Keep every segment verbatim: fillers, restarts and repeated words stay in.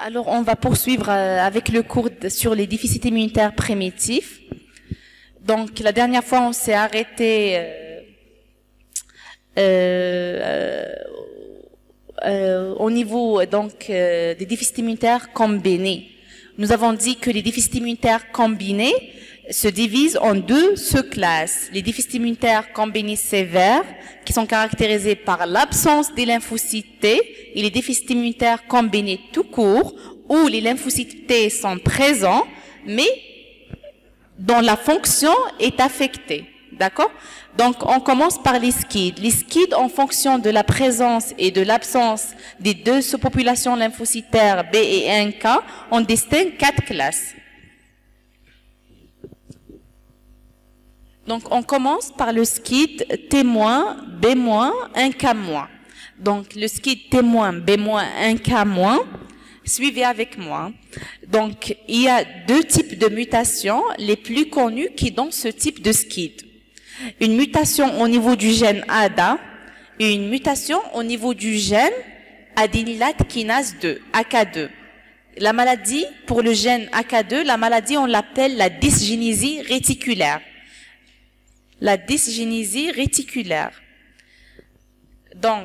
Alors, on va poursuivre euh, avec le cours de- sur les déficits immunitaires primitifs. Donc, la dernière fois, on s'est arrêté euh, euh, euh, au niveau donc euh, des déficits immunitaires combinés. Nous avons dit que les déficits immunitaires combinés se divisent en deux sous-classes. Les déficits immunitaires combinés sévères, qui sont caractérisés par l'absence des lymphocytes T, et les déficits immunitaires combinés tout court, où les lymphocytes T sont présents, mais dont la fonction est affectée. D'accord? Donc, on commence par les skids. Les skids, en fonction de la présence et de l'absence des deux sous-populations lymphocytaires B et un K, on distingue quatre classes. Donc, on commence par le skid T-, B-, un K-. Donc, le skid T-, B-, un K-, suivez avec moi. Donc, il y a deux types de mutations les plus connues qui donnent ce type de skid. Une mutation au niveau du gène A D A et une mutation au niveau du gène adénylate kinase deux, A K deux. La maladie, pour le gène A K deux, la maladie, on l'appelle la dysgénésie réticulaire. La dysgénésie réticulaire. Donc,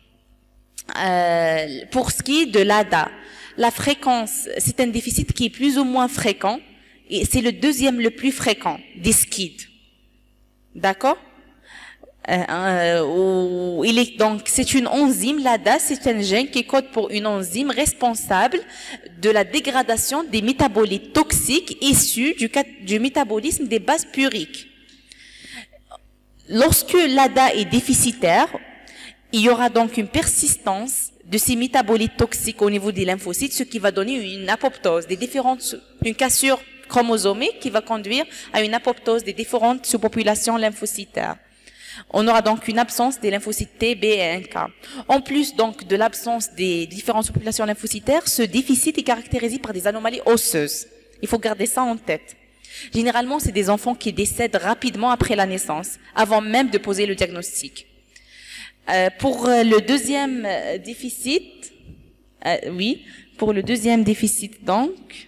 euh, pour ce qui est de l'A D A, la fréquence, c'est un déficit qui est plus ou moins fréquent, et c'est le deuxième le plus fréquent des skids. D'accord? euh, euh, il est donc c'est une enzyme, l'A D A, c'est un gène qui code pour une enzyme responsable de la dégradation des métabolites toxiques issus du, du métabolisme des bases puriques. Lorsque l'A D A est déficitaire, il y aura donc une persistance de ces métabolites toxiques au niveau des lymphocytes, ce qui va donner une apoptose des différentes, une cassure chromosomique qui va conduire à une apoptose des différentes sous-populations lymphocytaires. On aura donc une absence des lymphocytes T, B et un K. En plus donc de l'absence des différentes sous-populations lymphocytaires, ce déficit est caractérisé par des anomalies osseuses. Il faut garder ça en tête. Généralement, c'est des enfants qui décèdent rapidement après la naissance, avant même de poser le diagnostic. Euh, pour le deuxième déficit, euh, oui, pour le deuxième déficit donc,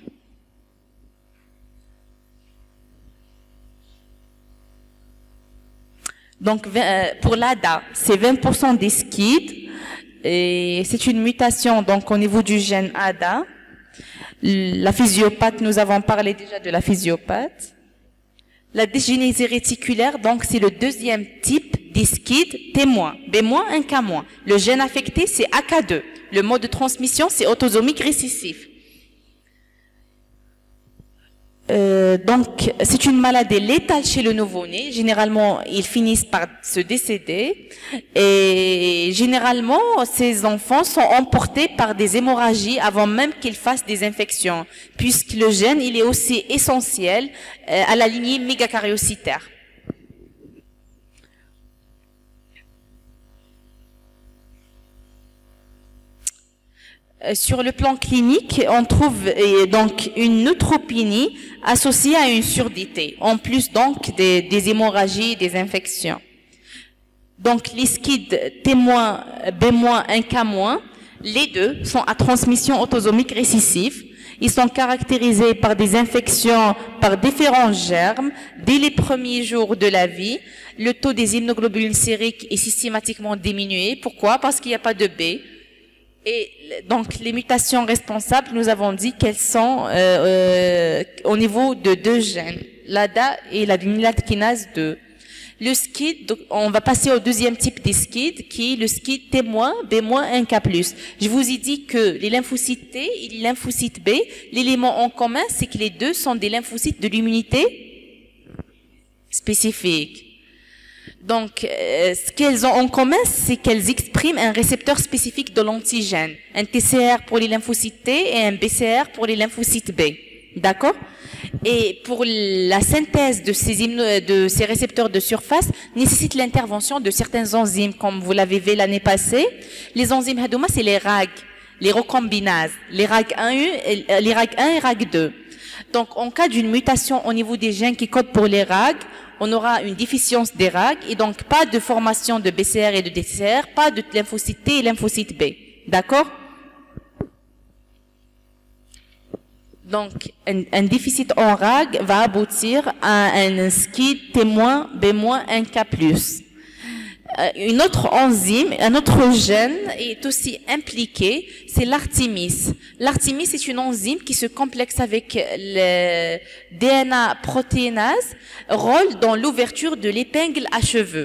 donc euh, pour l'A D A, c'est vingt pour cent des skids, et c'est une mutation donc au niveau du gène A D A. La physiopathe, nous avons parlé déjà de la physiopathe. La dysgénésie réticulaire, donc c'est le deuxième type des skids T-, B-, un K-. Le gène affecté, c'est A K deux. Le mode de transmission, c'est autosomique récessif. Euh, donc, c'est une maladie létale chez le nouveau-né. Généralement, ils finissent par se décéder. Et généralement, ces enfants sont emportés par des hémorragies avant même qu'ils fassent des infections, puisque le gène, il est aussi essentiel euh, à la lignée mégacaryocytaire. Sur le plan clinique, on trouve euh, donc une neutropénie associée à une surdité, en plus donc des, des hémorragies, des infections. Donc les skids T-, B-, un K-, les deux sont à transmission autosomique récessive. Ils sont caractérisés par des infections par différents germes dès les premiers jours de la vie. Le taux des immunoglobulines sériques est systématiquement diminué. Pourquoi? Parce qu'il n'y a pas de B. Et donc, les mutations responsables, nous avons dit qu'elles sont euh, euh, au niveau de deux gènes, l'A D A et l'adénylate kinase deux. Le skid, donc, on va passer au deuxième type des skids, qui est le skid T-, B-, un K+. Je vous ai dit que les lymphocytes T et les lymphocytes B, l'élément en commun, c'est que les deux sont des lymphocytes de l'immunité spécifique. Donc, euh, ce qu'elles ont en commun, c'est qu'elles expriment un récepteur spécifique de l'antigène. Un T C R pour les lymphocytes T et un B C R pour les lymphocytes B. D'accord? Et pour la synthèse de ces, de ces récepteurs de surface, nécessite l'intervention de certaines enzymes, comme vous l'avez vu l'année passée. Les enzymes Hadouma, c'est les R A G, les recombinases, les R A G un, les R A G un et R A G deux. Donc, en cas d'une mutation au niveau des gènes qui codent pour les R A G, on aura une déficience des R A G et donc pas de formation de B C R et de D C R, pas de lymphocyte T et lymphocyte B. D'accord? Donc, un, un déficit en R A G va aboutir à un skid T moins, B moins, un K plus. Une autre enzyme, un autre gène est aussi impliqué, c'est l'artémis. L'artémis est une enzyme qui se complexe avec le D N A protéinase, rôle dans l'ouverture de l'épingle à cheveux.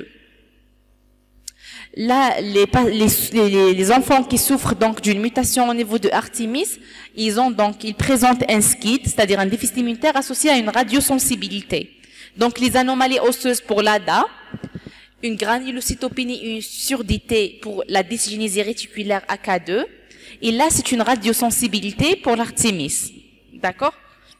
Là, les, les, les enfants qui souffrent donc d'une mutation au niveau de Artemis, ils ont donc, ils présentent un skid, c'est-à-dire un déficit immunitaire associé à une radiosensibilité. Donc, les anomalies osseuses pour l'A D A, une granulocytopénie, une surdité pour la dysgénésie réticulaire A K deux, et là, c'est une radiosensibilité pour l'Artemis. D'accord?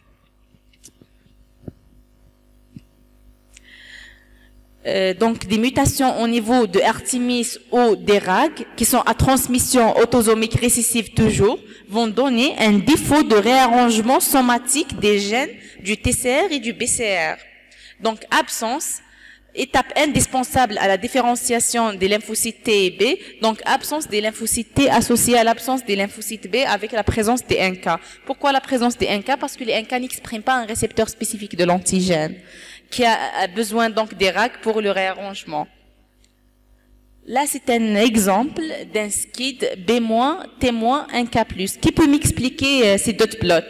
Euh, donc des mutations au niveau de Artemis ou des R A G qui sont à transmission autosomique récessive toujours vont donner un défaut de réarrangement somatique des gènes du T C R et du B C R. Donc absence, étape indispensable à la différenciation des lymphocytes T et B, donc absence des lymphocytes T associés à l'absence des lymphocytes B avec la présence des N K. Pourquoi la présence des N K? Parce que les N K n'expriment pas un récepteur spécifique de l'antigène qui a besoin donc des R A G pour le réarrangement. Là, c'est un exemple d'un skid B-, T-, un K plus. Qui peut m'expliquer euh, ces dot plots?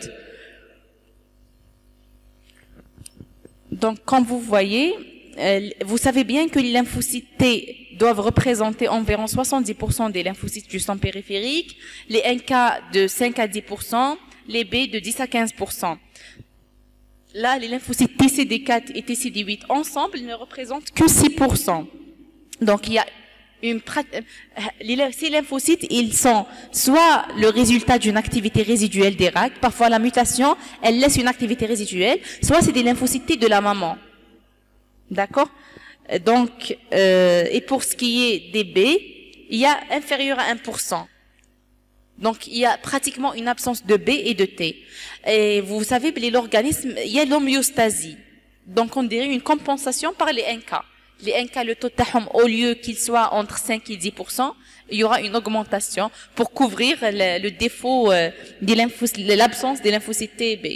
Donc, comme vous voyez, euh, vous savez bien que les lymphocytes T doivent représenter environ soixante-dix pour cent des lymphocytes du sang périphérique, les N K de cinq à dix pour cent, les B de dix à quinze pour cent. Là, les lymphocytes T C D quatre et T C D huit ensemble ne représentent que six pour cent. Donc, il y a une ces lymphocytes, ils sont soit le résultat d'une activité résiduelle des R A G, parfois la mutation, elle laisse une activité résiduelle, soit c'est des lymphocytes T de la maman. D'accord? Donc, euh, et pour ce qui est des B, il y a inférieur à un pour cent. Donc, il y a pratiquement une absence de B et de T. Et vous savez, l'organisme, il y a l'homéostasie. Donc, on dirait une compensation par les N K. Les N K, le taux de tahom, au lieu qu'il soit entre cinq et dix pour cent, il y aura une augmentation pour couvrir le, le défaut euh, de l'absence des lymphocytes T et B.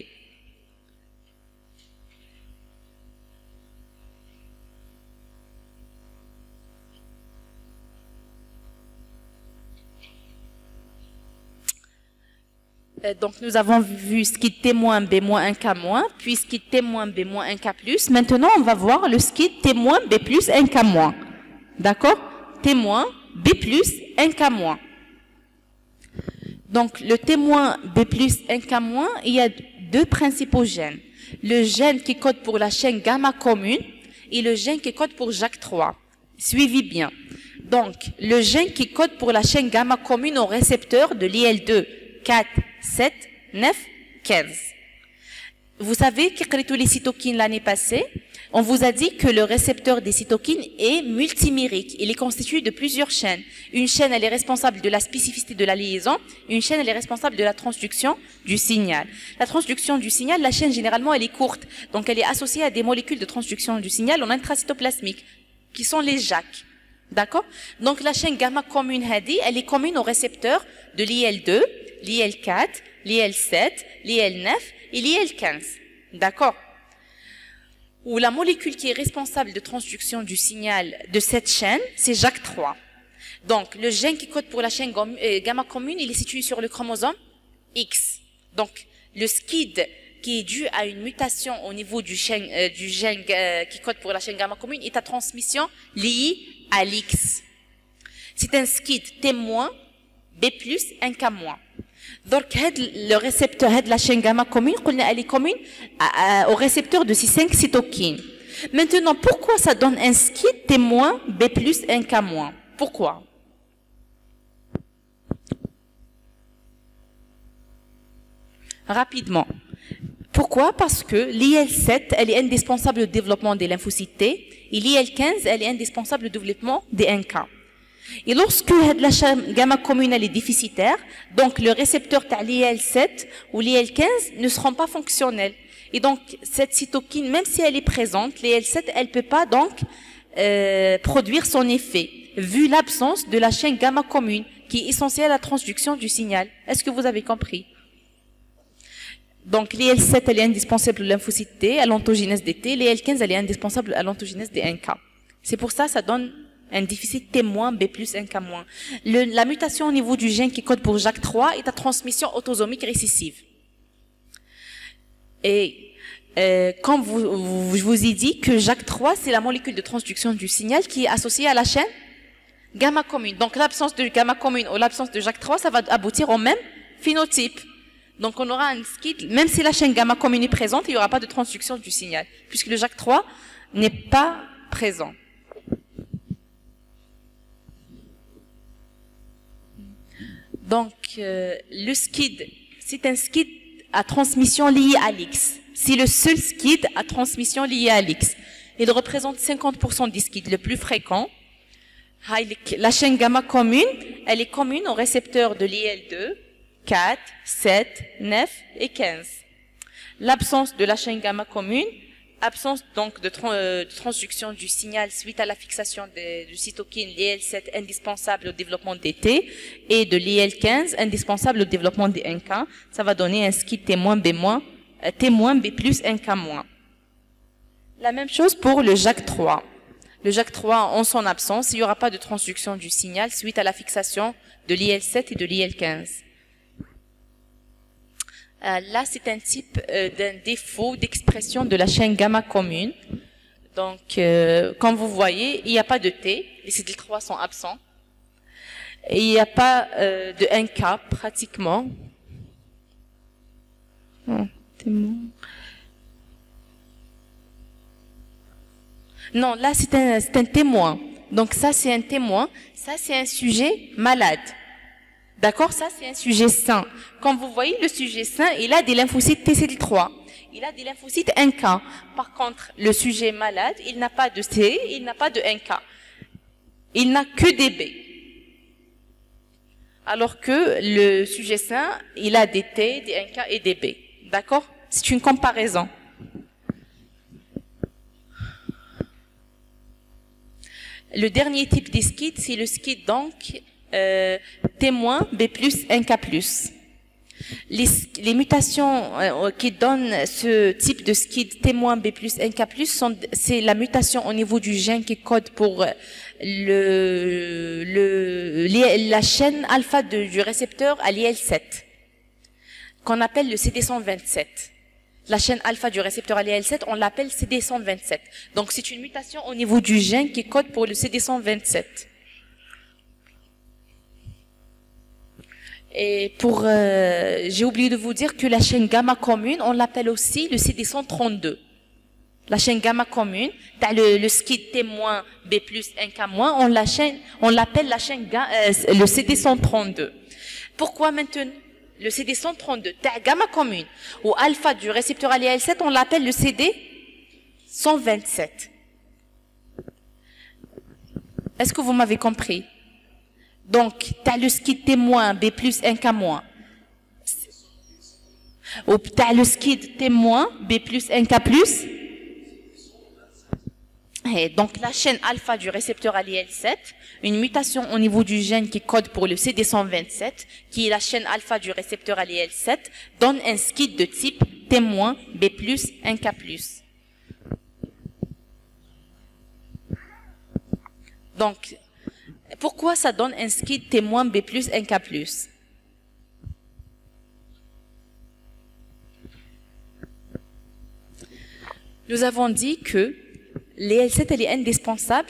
Donc, nous avons vu skid T-, B-, un K-, puis skid T-, B-, un K+. Maintenant, on va voir le skid T-, B+, un K-. D'accord? T-, B+, un K-. Donc, le T-, B+, un K-, il y a deux principaux gènes. Le gène qui code pour la chaîne gamma commune et le gène qui code pour J A K trois. Suivez bien. Donc, le gène qui code pour la chaîne gamma commune au récepteur de l'I L deux, quatre, sept, neuf, quinze. Vous savez que les cytokines l'année passée, on vous a dit que le récepteur des cytokines est multimérique. Il est constitué de plusieurs chaînes. Une chaîne, elle est responsable de la spécificité de la liaison. Une chaîne, elle est responsable de la transduction du signal. La transduction du signal, la chaîne, généralement, elle est courte. Donc, elle est associée à des molécules de transduction du signal en intracytoplasmique, qui sont les J A K. D'accord? Donc, la chaîne gamma commune Hadi, elle est commune au récepteur de l'I L deux, l'I L quatre, l'I L sept, l'I L neuf et l'I L quinze. D'accord? Où la molécule qui est responsable de transduction du signal de cette chaîne, c'est J A K trois. Donc, le gène qui code pour la chaîne gamma commune, il est situé sur le chromosome X. Donc, le skid qui est dû à une mutation au niveau du, chaîne, euh, du gène euh, qui code pour la chaîne gamma commune est à transmission liée à l'X. C'est un skid T-, B+, un K-. Donc, le récepteur de la chaîne gamma commune, elle est commune à, à, au récepteur de ces cinq cytokines. Maintenant, pourquoi ça donne un skid T-, B+, un K-? Pourquoi? Rapidement. Pourquoi? Parce que l'I L sept, elle est indispensable au développement des lymphocytes T, et l'I L quinze, elle est indispensable au développement des N K. Et lorsque la chaîne gamma commune elle est déficitaire, donc le récepteur de l'I L sept ou l'I L quinze ne seront pas fonctionnels. Et donc, cette cytokine, même si elle est présente, l'I L sept, elle ne peut pas donc euh, produire son effet, vu l'absence de la chaîne gamma commune, qui est essentielle à la transduction du signal. Est-ce que vous avez compris? Donc, l'I L sept, elle est indispensable à lymphocyte T, à l'ontogénèse des T. L'I L quinze, elle est indispensable à l'ontogénèse des N K. C'est pour ça, ça donne un déficit T-, B+, N K-. Le, la mutation au niveau du gène qui code pour J A K trois est à transmission autosomique récessive. Et euh, comme vous, vous, je vous ai dit que J A K trois, c'est la molécule de transduction du signal qui est associée à la chaîne gamma commune. Donc, l'absence de gamma commune ou l'absence de J A K trois, ça va aboutir au même phénotype. Donc, on aura un skid, même si la chaîne gamma commune est présente, il n'y aura pas de transduction du signal, puisque le J A K trois n'est pas présent. Donc, euh, le skid, c'est un skid à transmission liée à l'X. C'est le seul skid à transmission liée à l'X. Il représente cinquante pour cent des skids le plus fréquent. La chaîne gamma commune, elle est commune aux récepteurs de l'I L deux, quatre, sept, neuf et quinze. L'absence de la chaîne gamma commune, absence donc de, tra euh, de transduction du signal suite à la fixation de, du cytokine l'I L sept indispensable au développement des T et de l'I L quinze indispensable au développement des N K, ça va donner un skid T-, B-, euh, T-, B+, N K-. La même chose pour le J A K trois. Le J A K trois, en son absence, il n'y aura pas de transduction du signal suite à la fixation de l'I L sept et de l'I L quinze. Euh, là, c'est un type euh, d'un défaut d'expression de la chaîne gamma commune. Donc, euh, comme vous voyez, il n'y a pas de T, les C D trois sont absents. Et il n'y a pas euh, de N K, pratiquement. Oh, non, là, c'est un, c'est un témoin. Donc, ça, c'est un témoin. Ça, c'est un sujet malade. D'accord? Ça, c'est un sujet sain. Comme vous voyez, le sujet sain, il a des lymphocytes T C D trois. Il a des lymphocytes N K. Par contre, le sujet malade, il n'a pas de T, il n'a pas de N K. Il n'a que des B. Alors que le sujet sain, il a des T, des N K et des B. D'accord? C'est une comparaison. Le dernier type de skid, c'est le skid donc euh, T-, B+, N K+. Les, les mutations euh, qui donnent ce type de skid T-, B+, N K+, sont, c'est la mutation au niveau du gène qui code pour le, le, les, la chaîne alpha de, du récepteur à l'I L sept, qu'on appelle le C D cent vingt-sept. La chaîne alpha du récepteur à l'I L sept, on l'appelle C D cent vingt-sept. Donc, c'est une mutation au niveau du gène qui code pour le C D cent vingt-sept. Et pour, euh, j'ai oublié de vous dire que la chaîne gamma commune, on l'appelle aussi le C D cent trente-deux. La chaîne gamma commune, t'as le, le skid T-, B+, N K-, on la chaîne, on l'appelle la chaîne, euh, le C D cent trente-deux. Pourquoi maintenant? Le C D cent trente-deux, t'as gamma commune, ou alpha du récepteur à l'I L sept, on l'appelle le C D cent vingt-sept. Est-ce que vous m'avez compris? Donc, tu as le skid T-, B+, N K-. Ou tu as le skid T-, B+, N K+. Et donc, la chaîne alpha du récepteur à l'I L sept, une mutation au niveau du gène qui code pour le C D cent vingt-sept, qui est la chaîne alpha du récepteur à l'I L sept, donne un skid de type T-, B+, N K+. Donc, pourquoi ça donne un skid T-, B+, N K+? Nous avons dit que l'I L sept elle est indispensable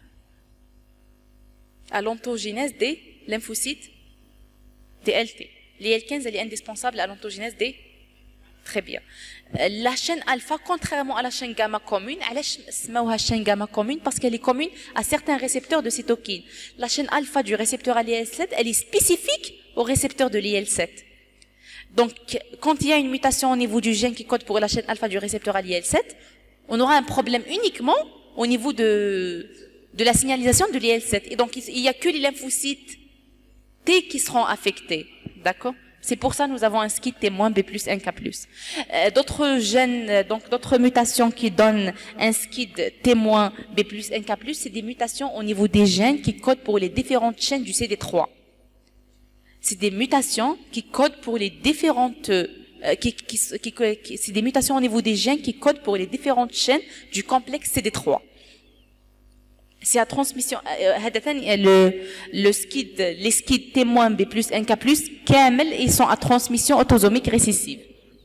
à l'ontogénèse des lymphocytes T L T. L'I L quinze elle est indispensable à l'ontogénèse des... Très bien. La chaîne alpha, contrairement à la chaîne gamma commune, elle est la chaîne gamma commune parce qu'elle est commune à certains récepteurs de cytokine. La chaîne alpha du récepteur à l'I L sept, elle est spécifique au récepteur de l'I L sept. Donc, quand il y a une mutation au niveau du gène qui code pour la chaîne alpha du récepteur à l'I L sept, on aura un problème uniquement au niveau de, de la signalisation de l'I L sept. Et donc, il n'y a que les lymphocytes T qui seront affectés. D'accord? C'est pour ça que nous avons un skid T-, B+, N K+. Euh, d'autres gènes, donc d'autres mutations qui donnent un skid T-, B+, N K+, c'est des mutations au niveau des gènes qui codent pour les différentes chaînes du C D trois. C'est des mutations qui codent pour les différentes euh, qui, qui, qui, qui c'est des mutations au niveau des gènes qui codent pour les différentes chaînes du complexe C D trois. C'est la transmission, euh, le, le skid, les skids T- B plus, N K plus, كامل, ils sont à transmission autosomique récessive.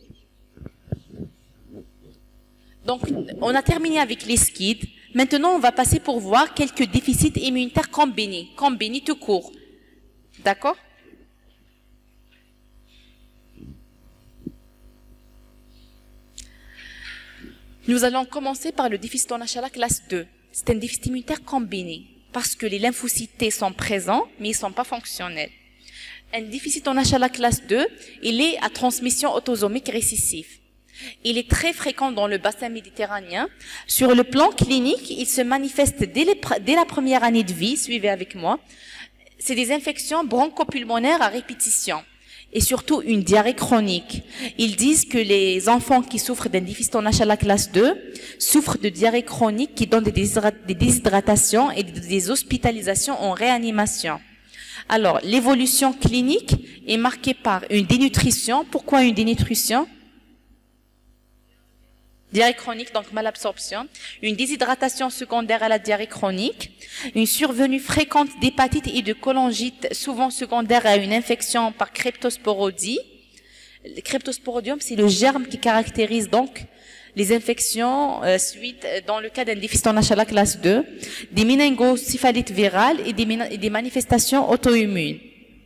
Donc, on a terminé avec les skids. Maintenant, on va passer pour voir quelques déficits immunitaires combinés, combinés tout court. D'accord? Nous allons commencer par le déficit en H L A classe deux. C'est un déficit immunitaire combiné parce que les lymphocytes T sont présents, mais ils ne sont pas fonctionnels. Un déficit en H L A classe deux, il est à transmission autosomique récessive. Il est très fréquent dans le bassin méditerranéen. Sur le plan clinique, il se manifeste dès, les, dès la première année de vie. Suivez avec moi. C'est des infections bronchopulmonaires à répétition et surtout une diarrhée chronique. Ils disent que les enfants qui souffrent d'un déficit en H L A classe deux souffrent de diarrhée chronique qui donne des, des déshydratations et des hospitalisations en réanimation. Alors, l'évolution clinique est marquée par une dénutrition. Pourquoi une dénutrition? Diarrhée chronique, donc malabsorption, une déshydratation secondaire à la diarrhée chronique, une survenue fréquente d'hépatite et de cholangite, souvent secondaire à une infection par cryptosporidie. Le cryptosporidium, c'est le germe qui caractérise donc les infections euh, suite dans le cas d'un déficit en H L A classe deux, des méningocéphalites virales et des, et des manifestations auto-immunes.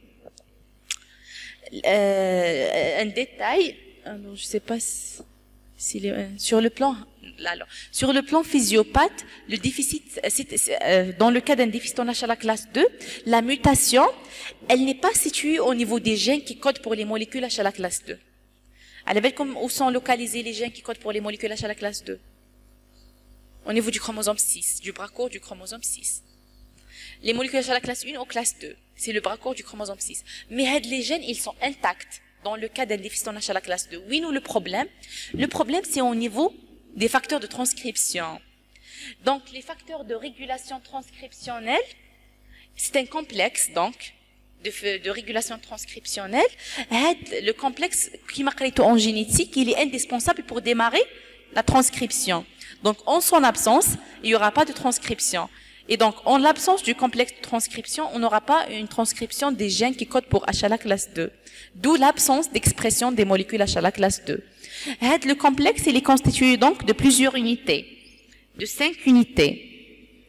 Euh, un détail, alors je sais pas si... Sur le plan, alors, sur le plan physiopathe, le déficit, euh, dans le cas d'un déficit en H L A classe deux, la mutation, elle n'est pas située au niveau des gènes qui codent pour les molécules H L A classe deux. À la belle, comme où sont localisés les gènes qui codent pour les molécules H L A classe deux? Au niveau du chromosome six, du bras court du chromosome six. Les molécules H L A classe un ou classe deux, c'est le bras court du chromosome six. Mais les gènes, ils sont intacts. Dans le cas d'un déficit en H L A classe deux. Oui, nous, le problème, le problème, c'est au niveau des facteurs de transcription. Donc, les facteurs de régulation transcriptionnelle, c'est un complexe, donc, de, de régulation transcriptionnelle. Le complexe qui marque en génétique, il est indispensable pour démarrer la transcription. Donc, en son absence, il n'y aura pas de transcription. Et donc, en l'absence du complexe de transcription, on n'aura pas une transcription des gènes qui codent pour H L A classe deux. D'où l'absence d'expression des molécules H L A classe deux. Le complexe, il est constitué donc de plusieurs unités, de cinq unités.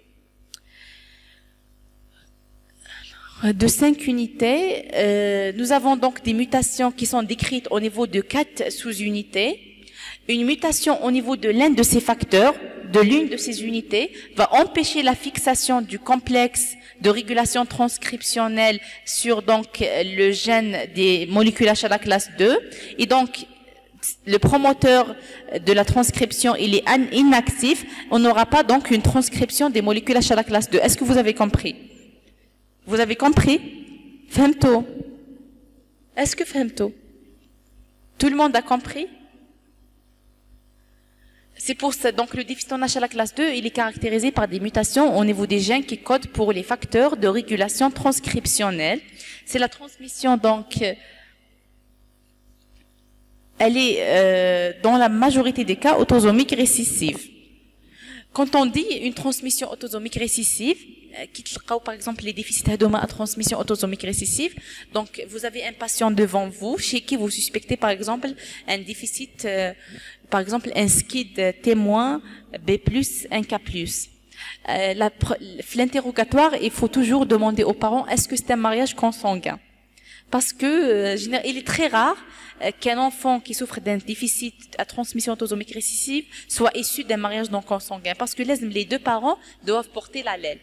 De cinq unités, euh, nous avons donc des mutations qui sont décrites au niveau de quatre sous-unités. Une mutation au niveau de l'un de ces facteurs, de l'une de ces unités, va empêcher la fixation du complexe de régulation transcriptionnelle sur donc le gène des molécules H L A classe deux. Et donc, le promoteur de la transcription, il est inactif. On n'aura pas donc une transcription des molécules H L A classe deux. Est-ce que vous avez compris? Vous avez compris? Femto. Est-ce que Femto? Tout le monde a compris? C'est pour ça, donc le déficit en H L A classe deux, il est caractérisé par des mutations au niveau des gènes qui codent pour les facteurs de régulation transcriptionnelle. C'est la transmission, donc, elle est euh, dans la majorité des cas autosomique récessive. Quand on dit une transmission autosomique récessive, qui par exemple les déficits hadoma à transmission autosomique récessive, donc vous avez un patient devant vous chez qui vous suspectez par exemple un déficit, euh, par exemple un skid témoin B plus, N K plus. Euh, L'interrogatoire, il faut toujours demander aux parents est-ce que c'est un mariage consanguin? Parce que euh, il est très rare euh, qu'un enfant qui souffre d'un déficit à transmission autosomique récessive soit issu d'un mariage non consanguin, parce que les, les deux parents doivent porter l'allèle.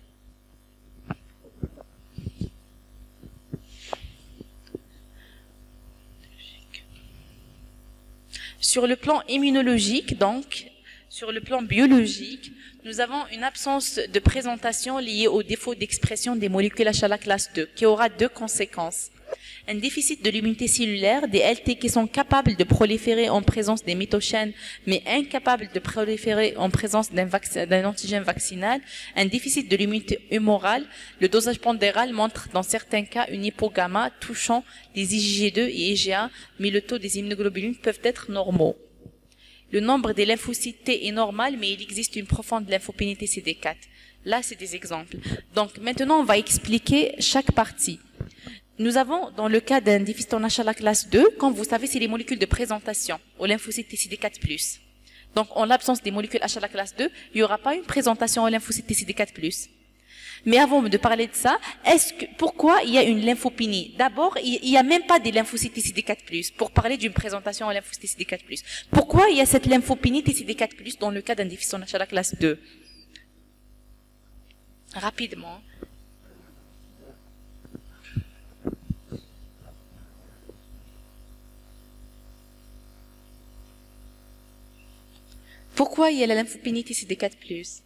Sur le plan immunologique, donc, sur le plan biologique, nous avons une absence de présentation liée au défaut d'expression des molécules H L A classe deux, qui aura deux conséquences. Un déficit de l'immunité cellulaire, des L T qui sont capables de proliférer en présence des mitochènes, mais incapables de proliférer en présence d'un vaccin, d'un antigène vaccinal. Un déficit de l'immunité humorale, le dosage pondéral montre dans certains cas une hypogamma touchant les I G G deux et I G A, mais le taux des immunoglobulines peuvent être normaux. Le nombre des lymphocytes T est normal, mais il existe une profonde lymphopénité C D quatre. Là, c'est des exemples. Donc, maintenant, on va expliquer chaque partie. Nous avons, dans le cas d'un déficit en H à la classe deux, comme vous savez, c'est les molécules de présentation au lymphocyte T C D quatre plus. Donc, en l'absence des molécules H à la classe deux, il n'y aura pas une présentation au lymphocyte T C D quatre plus. Mais avant de parler de ça, est-ce que, pourquoi il y a une lymphopénie? D'abord, il n'y a même pas des lymphocytes T C D quatre plus, pour parler d'une présentation au lymphocyte T C D quatre plus. Pourquoi il y a cette lymphopénie T C D quatre plus dans le cas d'un déficit en H à la classe deux? Rapidement. Pourquoi il y a la lymphopénie T C D quatre plus?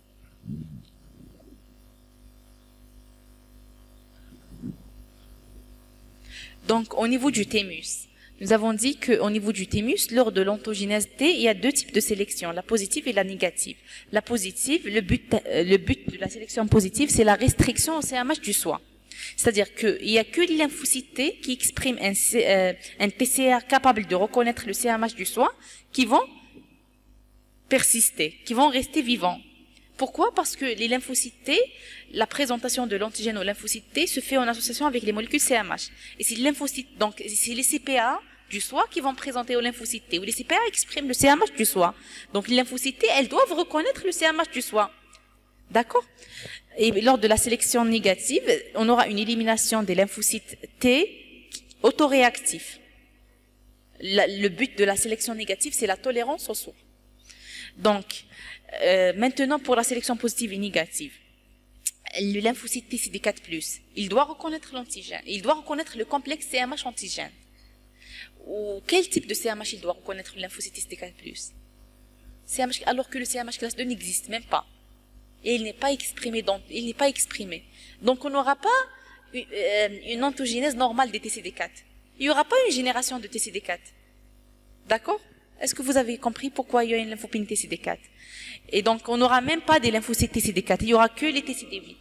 Donc, au niveau du thymus, nous avons dit qu'au niveau du thymus, lors de l'ontogénèse T, il y a deux types de sélection, la positive et la négative. La positive, le but, le but de la sélection positive, c'est la restriction au C M H du soi. C'est-à-dire qu'il n'y a que les lymphocytes T qui expriment un, euh, un T C R capable de reconnaître le C M H du soi, qui vont persister, qui vont rester vivants. Pourquoi? Parce que les lymphocytes T, la présentation de l'antigène aux lymphocytes T se fait en association avec les molécules C M H. Et c'est les lymphocytes, donc c'est les C P A du soi qui vont présenter aux lymphocytes T, ou les C P A expriment le C M H du soi. Donc les lymphocytes T, elles doivent reconnaître le C M H du soi. D'accord? Et lors de la sélection négative, on aura une élimination des lymphocytes T autoréactifs. La, le but de la sélection négative, c'est la tolérance au soi. Donc, euh, maintenant pour la sélection positive et négative, le lymphocyte T C D quatre plus, il doit reconnaître l'antigène, il doit reconnaître le complexe C M H antigène. Ou quel type de C M H il doit reconnaître le lymphocyte T C D quatre plus? C M H, alors que le C M H classe deux n'existe même pas. Et il n'est pas exprimé, donc, il n'est pas exprimé. Donc on n'aura pas une, euh, une ontogénèse normale des T C D quatre. Il n'y aura pas une génération de T C D quatre. D'accord? Est-ce que vous avez compris pourquoi il y a une lymphopénie T C D quatre? Et donc, on n'aura même pas des lymphocytes T C D quatre. Il n'y aura que les T C D huit.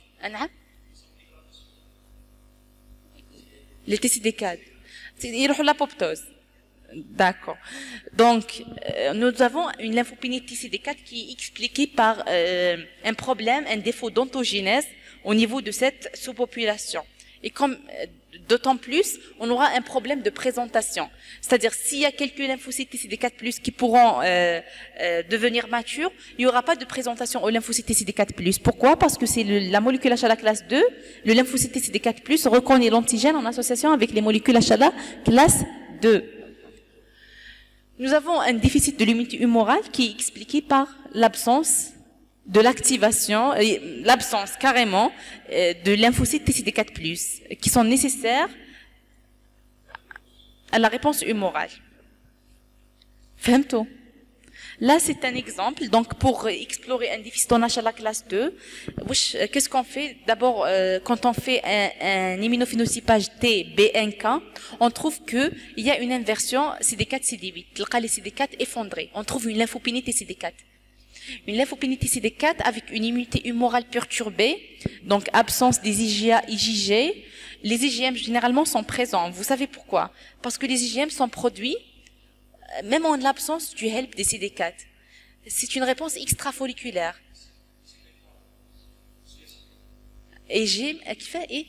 Les T C D quatre. Ils ont l'apoptose. D'accord. Donc, euh, nous avons une lymphopénie T C D quatre qui est expliquée par euh, un problème, un défaut d'ontogénèse au niveau de cette sous-population. Et comme euh, d'autant plus, on aura un problème de présentation. C'est-à-dire, s'il y a quelques lymphocytes T C D quatre plus qui pourront euh, euh, devenir matures, il n'y aura pas de présentation au lymphocyte T C D quatre plus. Pourquoi? Parce que c'est le, la molécule H à la classe deux, le lymphocyte T C D quatre plus reconnaît l'antigène en association avec les molécules H à la classe deux. Nous avons un déficit de l'immunité humorale qui est expliqué par l'absence de l'activation, l'absence carrément de lymphocytes T C D quatre plus, qui sont nécessaires à la réponse humorale. Fahmtou? Là, c'est un exemple. Donc, pour explorer un déficit en H à la classe deux, qu'est-ce qu'on fait? D'abord, euh, quand on fait un, un immunophénotypage T B un K, on trouve qu'il y a une inversion C D quatre C D huit. Les C D quatre effondrés. On trouve une lymphopénie T C D quatre. Une lymphopénie T C D quatre avec une immunité humorale perturbée, donc absence des I G A, I G G. Les I G M généralement sont présents. Vous savez pourquoi? Parce que les I G M sont produits même en l'absence du help des C D quatre. C'est une réponse extrafolliculaire. Et j'ai qui fait et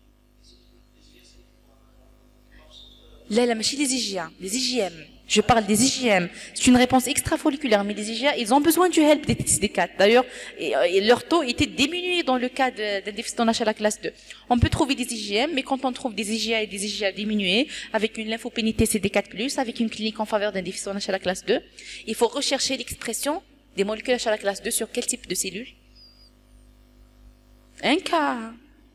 là, là, mais les I G A, les I G M. Je parle des I G M. C'est une réponse extrafolliculaire, mais les I G A, ils ont besoin du help des T C D quatre. D'ailleurs, et, et leur taux était diminué dans le cas d'un déficit en H à la classe deux. On peut trouver des I G M, mais quand on trouve des I G A et des I G A diminués, avec une lymphopénie T C D quatre plus, avec une clinique en faveur d'un déficit en H à la classe deux, il faut rechercher l'expression des molécules H à la classe deux sur quel type de cellules? Un cas.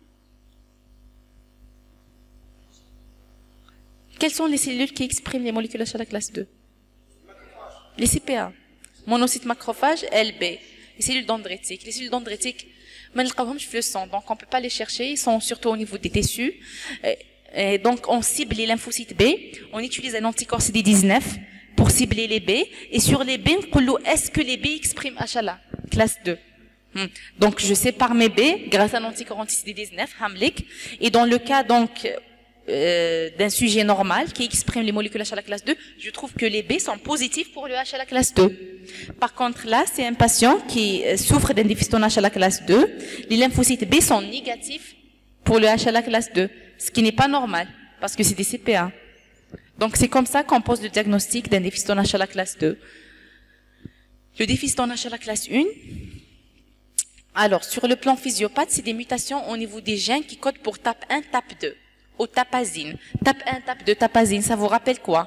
Quelles sont les cellules qui expriment les molécules H à la classe deux? Les C P A. Monocyte macrophage, L B. Les cellules dendritiques. Les cellules dendritiques, le sang, donc on ne peut pas les chercher. Ils sont surtout au niveau des tissus. Et donc, on cible les lymphocytes B, on utilise un anticorps C D dix-neuf pour cibler les B, et sur les B, est-ce que les B expriment H L A, classe deux. Hmm. Donc, je sépare mes B grâce à un anticorps anti-C D dix-neuf, Hamlik, et dans le cas donc euh, d'un sujet normal qui exprime les molécules H L A classe deux, je trouve que les B sont positifs pour le H L A classe deux. Par contre, là, c'est un patient qui souffre d'un déficit en H L A classe deux, les lymphocytes B sont négatifs pour le H L A classe deux, ce qui n'est pas normal, parce que c'est des C P A. Donc, c'est comme ça qu'on pose le diagnostic d'un déficit en H L A classe deux. Le déficit en H L A classe un, alors, sur le plan physiopathe, c'est des mutations au niveau des gènes qui codent pour T A P un, T A P deux, ou tapazine. T A P un, T A P deux, tapazine, ça vous rappelle quoi?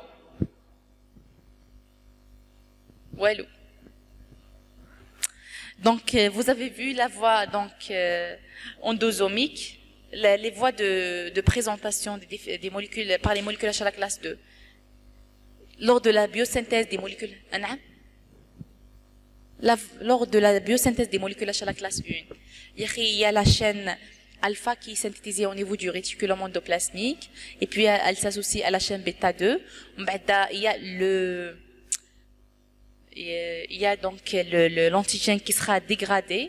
Walou. Donc, euh, vous avez vu la voie donc, euh, endosomique, la, les voies de, de présentation des, des molécules par les molécules H L A classe deux. Lors de la biosynthèse des molécules... La, lors de la biosynthèse des molécules H L A classe un, il y a la chaîne alpha qui est synthétisée au niveau du réticulum endoplasmique, et puis elle s'associe à la chaîne bêta deux. Il y a le, il y a donc l'antigène qui sera dégradé.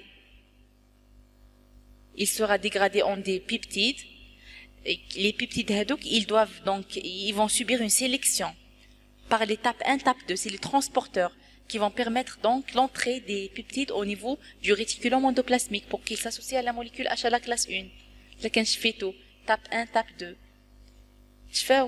Il sera dégradé en des peptides. Et les peptides hadouk, ils doivent donc, ils vont subir une sélection par l'étape un, étape deux, c'est les transporteurs qui vont permettre donc l'entrée des peptides au niveau du réticulum endoplasmique pour qu'ils s'associent à la molécule H L A classe un. Là, je fais tout. Étape un, étape deux. Je fais.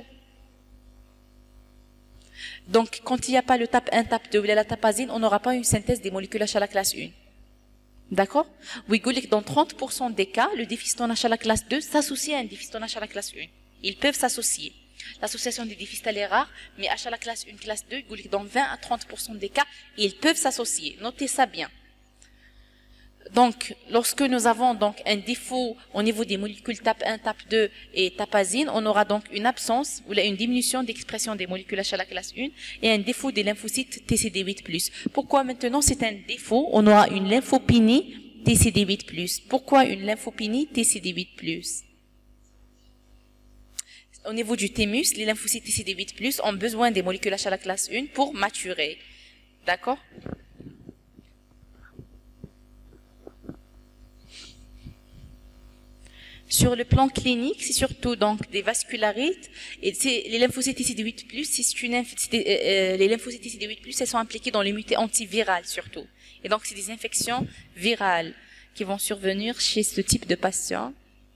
Donc, quand il n'y a pas le étape un, étape deux ou la tapazine, on n'aura pas une synthèse des molécules H L A classe un. D'accord? Oui, dans trente pour cent des cas, le déficit en H L A classe deux s'associe à un déficit en H L A classe un. Ils peuvent s'associer. L'association des déficits est rare, mais H L A classe un, classe deux, dans vingt à trente pour cent des cas, ils peuvent s'associer. Notez ça bien. Donc, lorsque nous avons donc un défaut au niveau des molécules T A P un, T A P deux et tapazine, on aura donc une absence ou une diminution d'expression des molécules H L A classe un et un défaut des lymphocytes T C D huit plus. Pourquoi maintenant c'est un défaut? On aura une lymphopénie T C D huit plus. Pourquoi une lymphopénie T C D huit plus? Au niveau du thymus, les lymphocytes T C D huit plus ont besoin des molécules H L A classe un pour maturer. D'accord? Sur le plan clinique, c'est surtout donc des vascularites et les lymphocytes T C D huit plus, c'est une euh, les lymphocytes T C D huit plus, elles sont impliquées dans l'immunité antivirale surtout. Et donc c'est des infections virales qui vont survenir chez ce type de patient.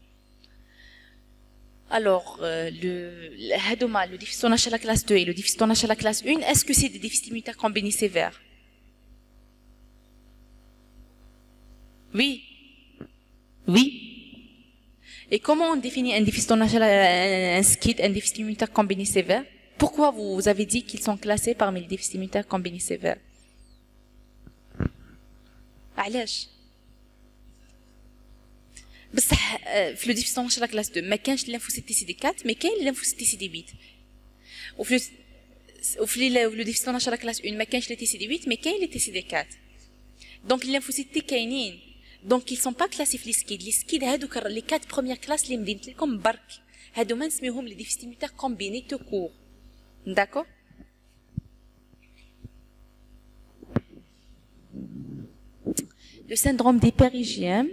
Alors, euh, le, le, le déficit en H L A classe deux et le déficit en H L A classe un, est-ce que c'est des déficits immunitaires combinés sévères? Oui. Oui. Et comment on définit un déficit en H L A, un S C I D, un déficit immunitaire combiné sévère? Pourquoi vous, vous avez dit qu'ils sont classés parmi les déficits immunitaires combinés sévères? علاش؟ بصح في لو ديفيسيون لا كلاس اثنين ما كانش الليمفوسيت تي سي دي أربعة مي كاين الليمفوسيت تي سي دي ثمانية وفي وفي لو ديفيسيون لا كلاس واحد ما كانش لي تي سي دي ثمانية مي كاين لي تي سي دي أربعة دونك الليمفوسيت تي كاينين دونك ils sont pas classés في لي سكيد لي سكيد هادوك لي quatre بروميير كلاس اللي مدينت لكم برك هادو ما نسميوهم لي ديفيسيت immunitaires combinés تو كور داكور. Le syndrome d'hyperigien.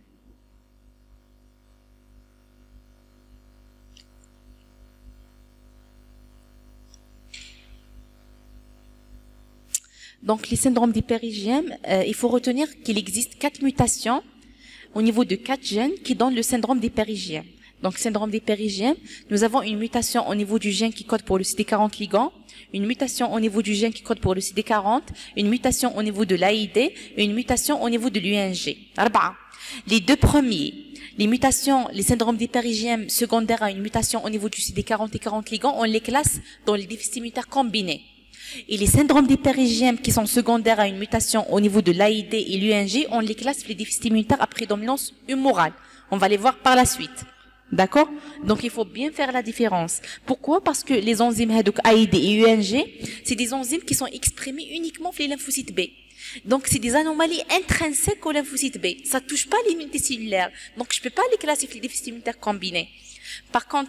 Donc, les syndromes d'hyperigien, euh, il faut retenir qu'il existe quatre mutations au niveau de quatre gènes qui donnent le syndrome d'hyperigien. Donc, syndrome d'hyperigien, nous avons une mutation au niveau du gène qui code pour le C D quarante ligand, une mutation au niveau du gène qui code pour le C D quarante, une mutation au niveau de l'A I D et une mutation au niveau de l'U N G. Les deux premiers, les mutations, les syndromes d'hyperigien secondaires à une mutation au niveau du C D quarante et quarante ligand, on les classe dans les déficits immunitaires combinés. Et les syndromes d'hyperigien qui sont secondaires à une mutation au niveau de l'A I D et l'U N G, on les classe les déficits immunitaires à prédominance humorale. On va les voir par la suite. D'accord? Donc, il faut bien faire la différence. Pourquoi? Parce que les enzymes A I D et U N G, c'est des enzymes qui sont exprimées uniquement pour les lymphocytes B. Donc, c'est des anomalies intrinsèques aux lymphocytes B. Ça touche pas l'immunité cellulaire. Donc, je peux pas les classer les déficits immunitaires combinés. Par contre,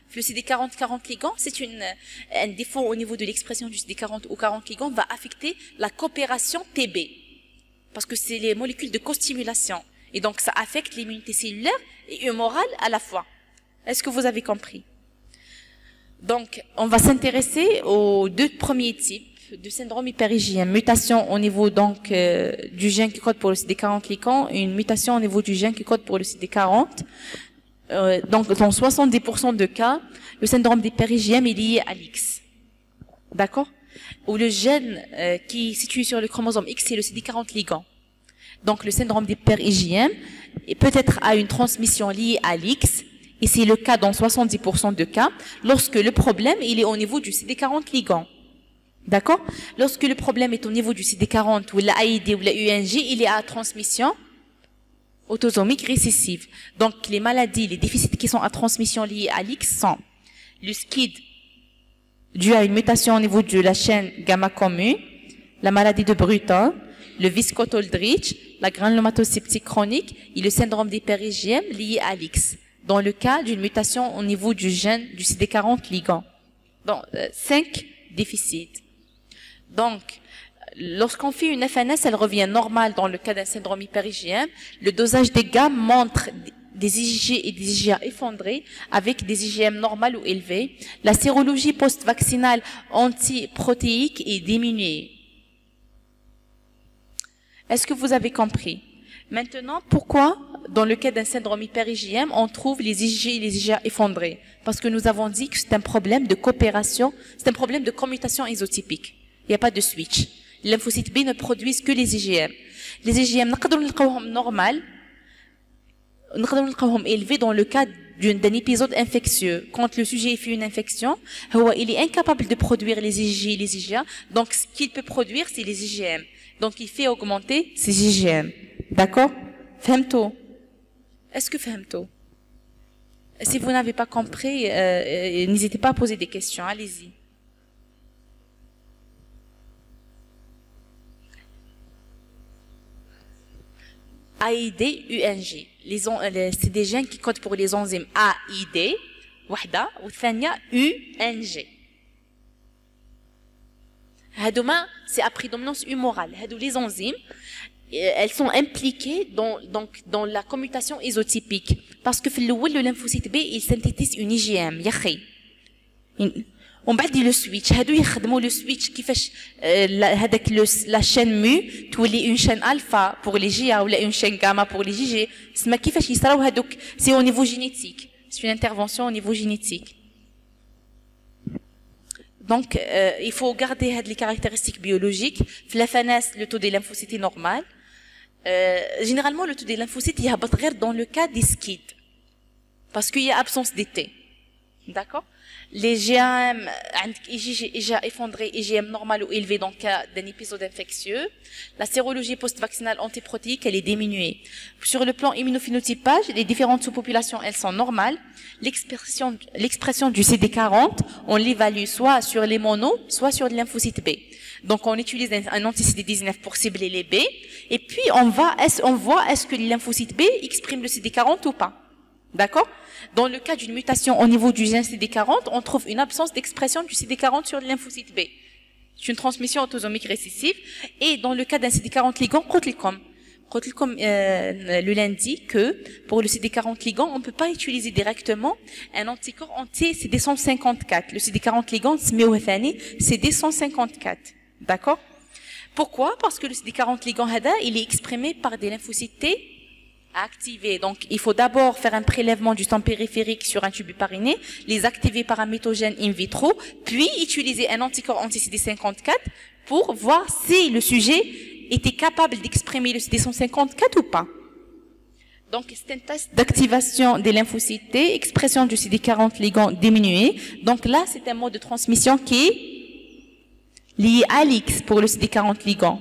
Le C D quarante quarante ligand, c'est une un défaut au niveau de l'expression du C D quarante ou quarante ligand va affecter la coopération T B. Parce que c'est les molécules de costimulation. Et donc, ça affecte l'immunité cellulaire et humorale à la fois. Est-ce que vous avez compris? Donc, on va s'intéresser aux deux premiers types de syndrome hyper-I G M. Mutation au niveau donc euh, du gène qui code pour le C D quarante ligand et une mutation au niveau du gène qui code pour le C D quarante. Euh, donc, dans soixante-dix pour cent de cas, le syndrome d'hyper-I G M est lié à l'X. D'accord? Ou le gène euh, qui est situé sur le chromosome X, c'est le C D quarante ligand. Donc, le syndrome d'hyper-I G M peut-être à une transmission liée à l'X, et c'est le cas dans soixante-dix pour cent de cas, lorsque le problème, il est au niveau du C D quarante ligand. D'accord? Lorsque le problème est au niveau du C D quarante, ou la A I D, ou la U N G, il est à transmission autosomique récessive. Donc, les maladies, les déficits qui sont à transmission liés à l'X sont le S C I D, dû à une mutation au niveau de la chaîne gamma commune, la maladie de Bruton, le Wiskott-Aldrich, la granulomatose septique chronique et le syndrome d'hyper-I G M lié à l'X, dans le cas d'une mutation au niveau du gène du C D quarante ligand. Donc, euh, cinq déficits. Donc, lorsqu'on fait une F N S, elle revient normale dans le cas d'un syndrome hyper-I G M. Le dosage des gammes montre des I G G et des I G A effondrés avec des I G M normales ou élevées. La sérologie post-vaccinale antiprotéique est diminuée. Est-ce que vous avez compris? Maintenant, pourquoi, dans le cas d'un syndrome hyper-I G M, on trouve les I G G et les I G A effondrés? Parce que nous avons dit que c'est un problème de coopération, c'est un problème de commutation isotypique. Il n'y a pas de switch. Les lymphocytes B ne produisent que les I G M. Les I G M, nous pouvons les normal, nous pouvons les élever dans le cas d'un épisode infectieux. Quand le sujet fait une infection, il est incapable de produire les I G G et les I G A, donc ce qu'il peut produire, c'est les I G M. Donc, il fait augmenter ces I G M. D'accord? Fahmto? Est-ce que fahmto? Si vous n'avez pas compris, euh, euh, n'hésitez pas à poser des questions. Allez-y. A I D, U N G. Les, les, c'est des gènes qui codent pour les enzymes A I D, wahda, ou thania, U N G. Hadouma, c'est à prédominance humorale. Hadou, les enzymes, elles sont impliquées dans, donc, dans la commutation isotypique. Parce que le lymphocyte B, il synthétise une I G M. Yakhi. On va dire le switch. Hadou, il le switch qui fait avec la chaîne mu, tu as une chaîne alpha pour les G A ou une chaîne gamma pour les J G. C'est au niveau génétique. C'est une intervention au niveau génétique. Donc, euh, il faut garder les caractéristiques biologiques. La F N S, le taux des lymphocytes est normal. Euh, généralement, le taux des lymphocytes, il y a dans le cas des S C I D. Parce qu'il y a absence d'été. D'accord? Les G A M, I G G effondrés, I G M normal ou élevé dans le cas d'un épisode infectieux. La sérologie post-vaccinale antiprotéique, elle est diminuée. Sur le plan immunophénotypage, les différentes sous-populations, elles sont normales. L'expression, l'expression du C D quarante, on l'évalue soit sur les monos, soit sur les lymphocytes B. Donc, on utilise un, un anti-C D dix-neuf pour cibler les B. Et puis, on va, est-ce, on voit est-ce que les lymphocytes B expriment le C D quarante ou pas. D'accord? Dans le cas d'une mutation au niveau du gène C D quarante, on trouve une absence d'expression du C D quarante sur le lymphocyte B. C'est une transmission autosomique récessive. Et dans le cas d'un C D quarante ligand, Kotlcom. Kotlcom euh, le lundi que pour le C D quarante ligand, on ne peut pas utiliser directement un anticorps anti-C D cent cinquante-quatre. Le C D quarante ligand, c'est C D cent cinquante-quatre. D'accord? Pourquoi? Parce que le C D quarante ligand, il est exprimé par des lymphocytes T activer. Donc, il faut d'abord faire un prélèvement du sang périphérique sur un tube pariné, les activer par un méthogène in vitro, puis utiliser un anticorps anti-C D cinquante-quatre pour voir si le sujet était capable d'exprimer le C D cent cinquante-quatre ou pas. Donc, c'est un test d'activation des lymphocytes T, expression du C D quarante ligand diminué. Donc là, c'est un mode de transmission qui est lié à l'X pour le C D quarante ligand.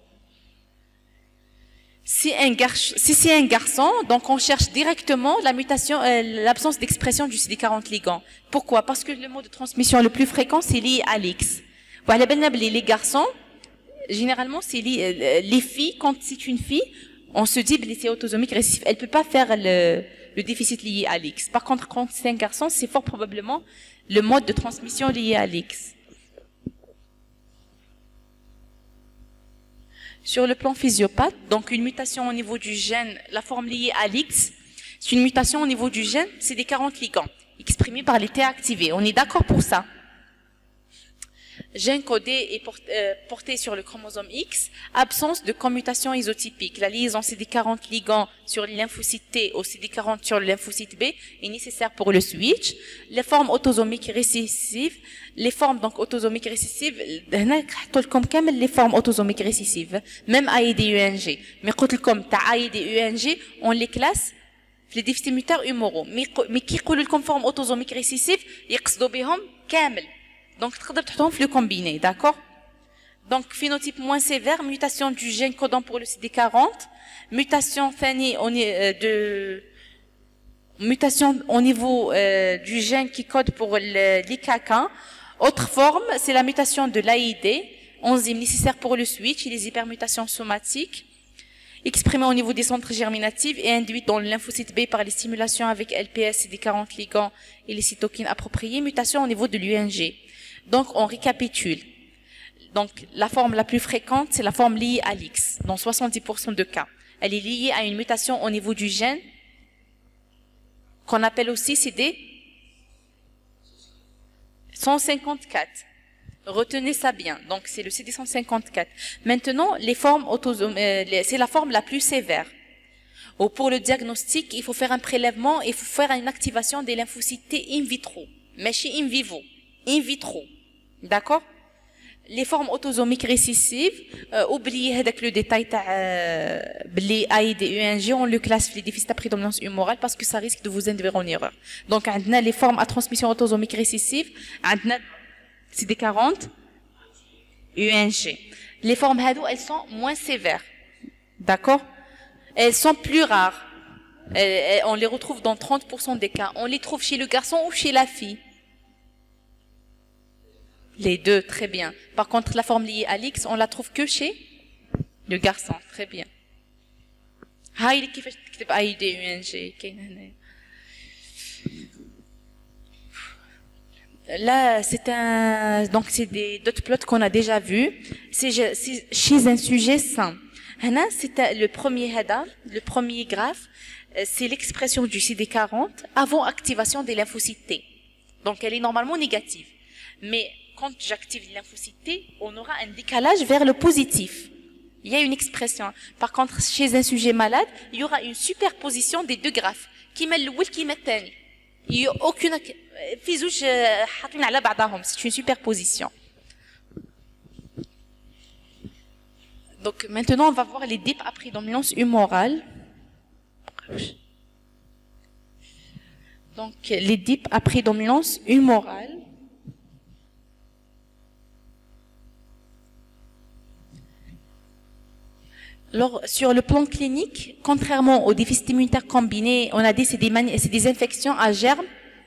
Si un garçon, si c'est un garçon, donc on cherche directement la mutation, euh, l'absence d'expression du C D quarante ligand. Pourquoi? Parce que le mode de transmission le plus fréquent, c'est lié à l'X. Voilà, les garçons, généralement, c'est lié, les filles, quand c'est une fille, on se dit, c'est autosomique récessif. Elle peut pas faire le, le déficit lié à l'X. Par contre, quand c'est un garçon, c'est fort probablement le mode de transmission lié à l'X. Sur le plan physiopathe, donc une mutation au niveau du gène, la forme liée à l'X, c'est une mutation au niveau du gène C D quarante ligand, exprimé par les T activés. On est d'accord pour ça? Gène codé et porté, euh, porté sur le chromosome X, absence de commutation isotypique. La liaison C D quarante ligand sur le lymphocyte T au C D quarante sur le lymphocyte B est nécessaire pour le switch. Les formes autosomiques récessives, les formes donc autosomiques récessives, comme les formes autosomiques récessives, même A I D U N G. Mais comme ta A I D U N G, on les classe les déficits mutaires humoraux. Mais qui يقولوا لكم forme autosomique récessive, يقصدوا بهم كامل. Donc, تقدر تحطهم في le combiné, d'accord? Donc, phénotype moins sévère, mutation du gène codant pour le C D quarante, mutation ثاني de mutation au niveau euh, du gène qui code pour l'I K K. Autre forme, c'est la mutation de l'A I D, enzyme nécessaire pour le switch et les hypermutations somatiques, exprimée au niveau des centres germinatifs et induite dans le lymphocyte B par les stimulations avec L P S C D quarante ligand et les cytokines appropriées, mutation au niveau de l'U N G. Donc, on récapitule. Donc, la forme la plus fréquente, c'est la forme liée à l'X, dans soixante-dix pour cent de cas. Elle est liée à une mutation au niveau du gène, qu'on appelle aussi C D cent cinquante-quatre. Retenez ça bien. Donc, c'est le C D cent cinquante-quatre. Maintenant, les formes autosomes, euh, c'est la forme la plus sévère. Ou pour le diagnostic, il faut faire un prélèvement, il faut faire une activation des lymphocytes T in vitro. Mais chez in vivo. In vitro. D'accord? Les formes autosomiques récessives, euh, oubliez avec le détail de les A I D U N G, on le classe les déficits à prédominance humorale parce que ça risque de vous induire en erreur. Donc, on a les formes à transmission autosomique récessive, on a C D quarante, U N G. Les formes hadou, elles sont moins sévères. D'accord? Elles sont plus rares. Elles, elles, on les retrouve dans trente pour cent des cas. On les trouve chez le garçon ou chez la fille. Les deux, très bien. Par contre, la forme liée à l'X, on la trouve que chez le garçon. Très bien. هاي كيفاش تكتب A I D U N G كاين هنا. Là, c'est un, donc c'est des dot plots qu'on a déjà vus. C'est chez un sujet sain. Là, c'est le premier header, le premier graphe, c'est l'expression du C D quarante avant activation des lymphocytes T. Donc, elle est normalement négative. Mais quand j'active les lymphocytes T, on aura un décalage vers le positif. Il y a une expression. Par contre, chez un sujet malade, il y aura une superposition des deux graphes. Qui met le ou qui met le Il n'y a aucune... C'est une superposition. Donc maintenant, on va voir les D I P à prédominance humorale. Donc les D I P à prédominance humorale. Alors, sur le plan clinique, contrairement aux déficits immunitaires combinés, on a dit c'est des, c'est des infections à germes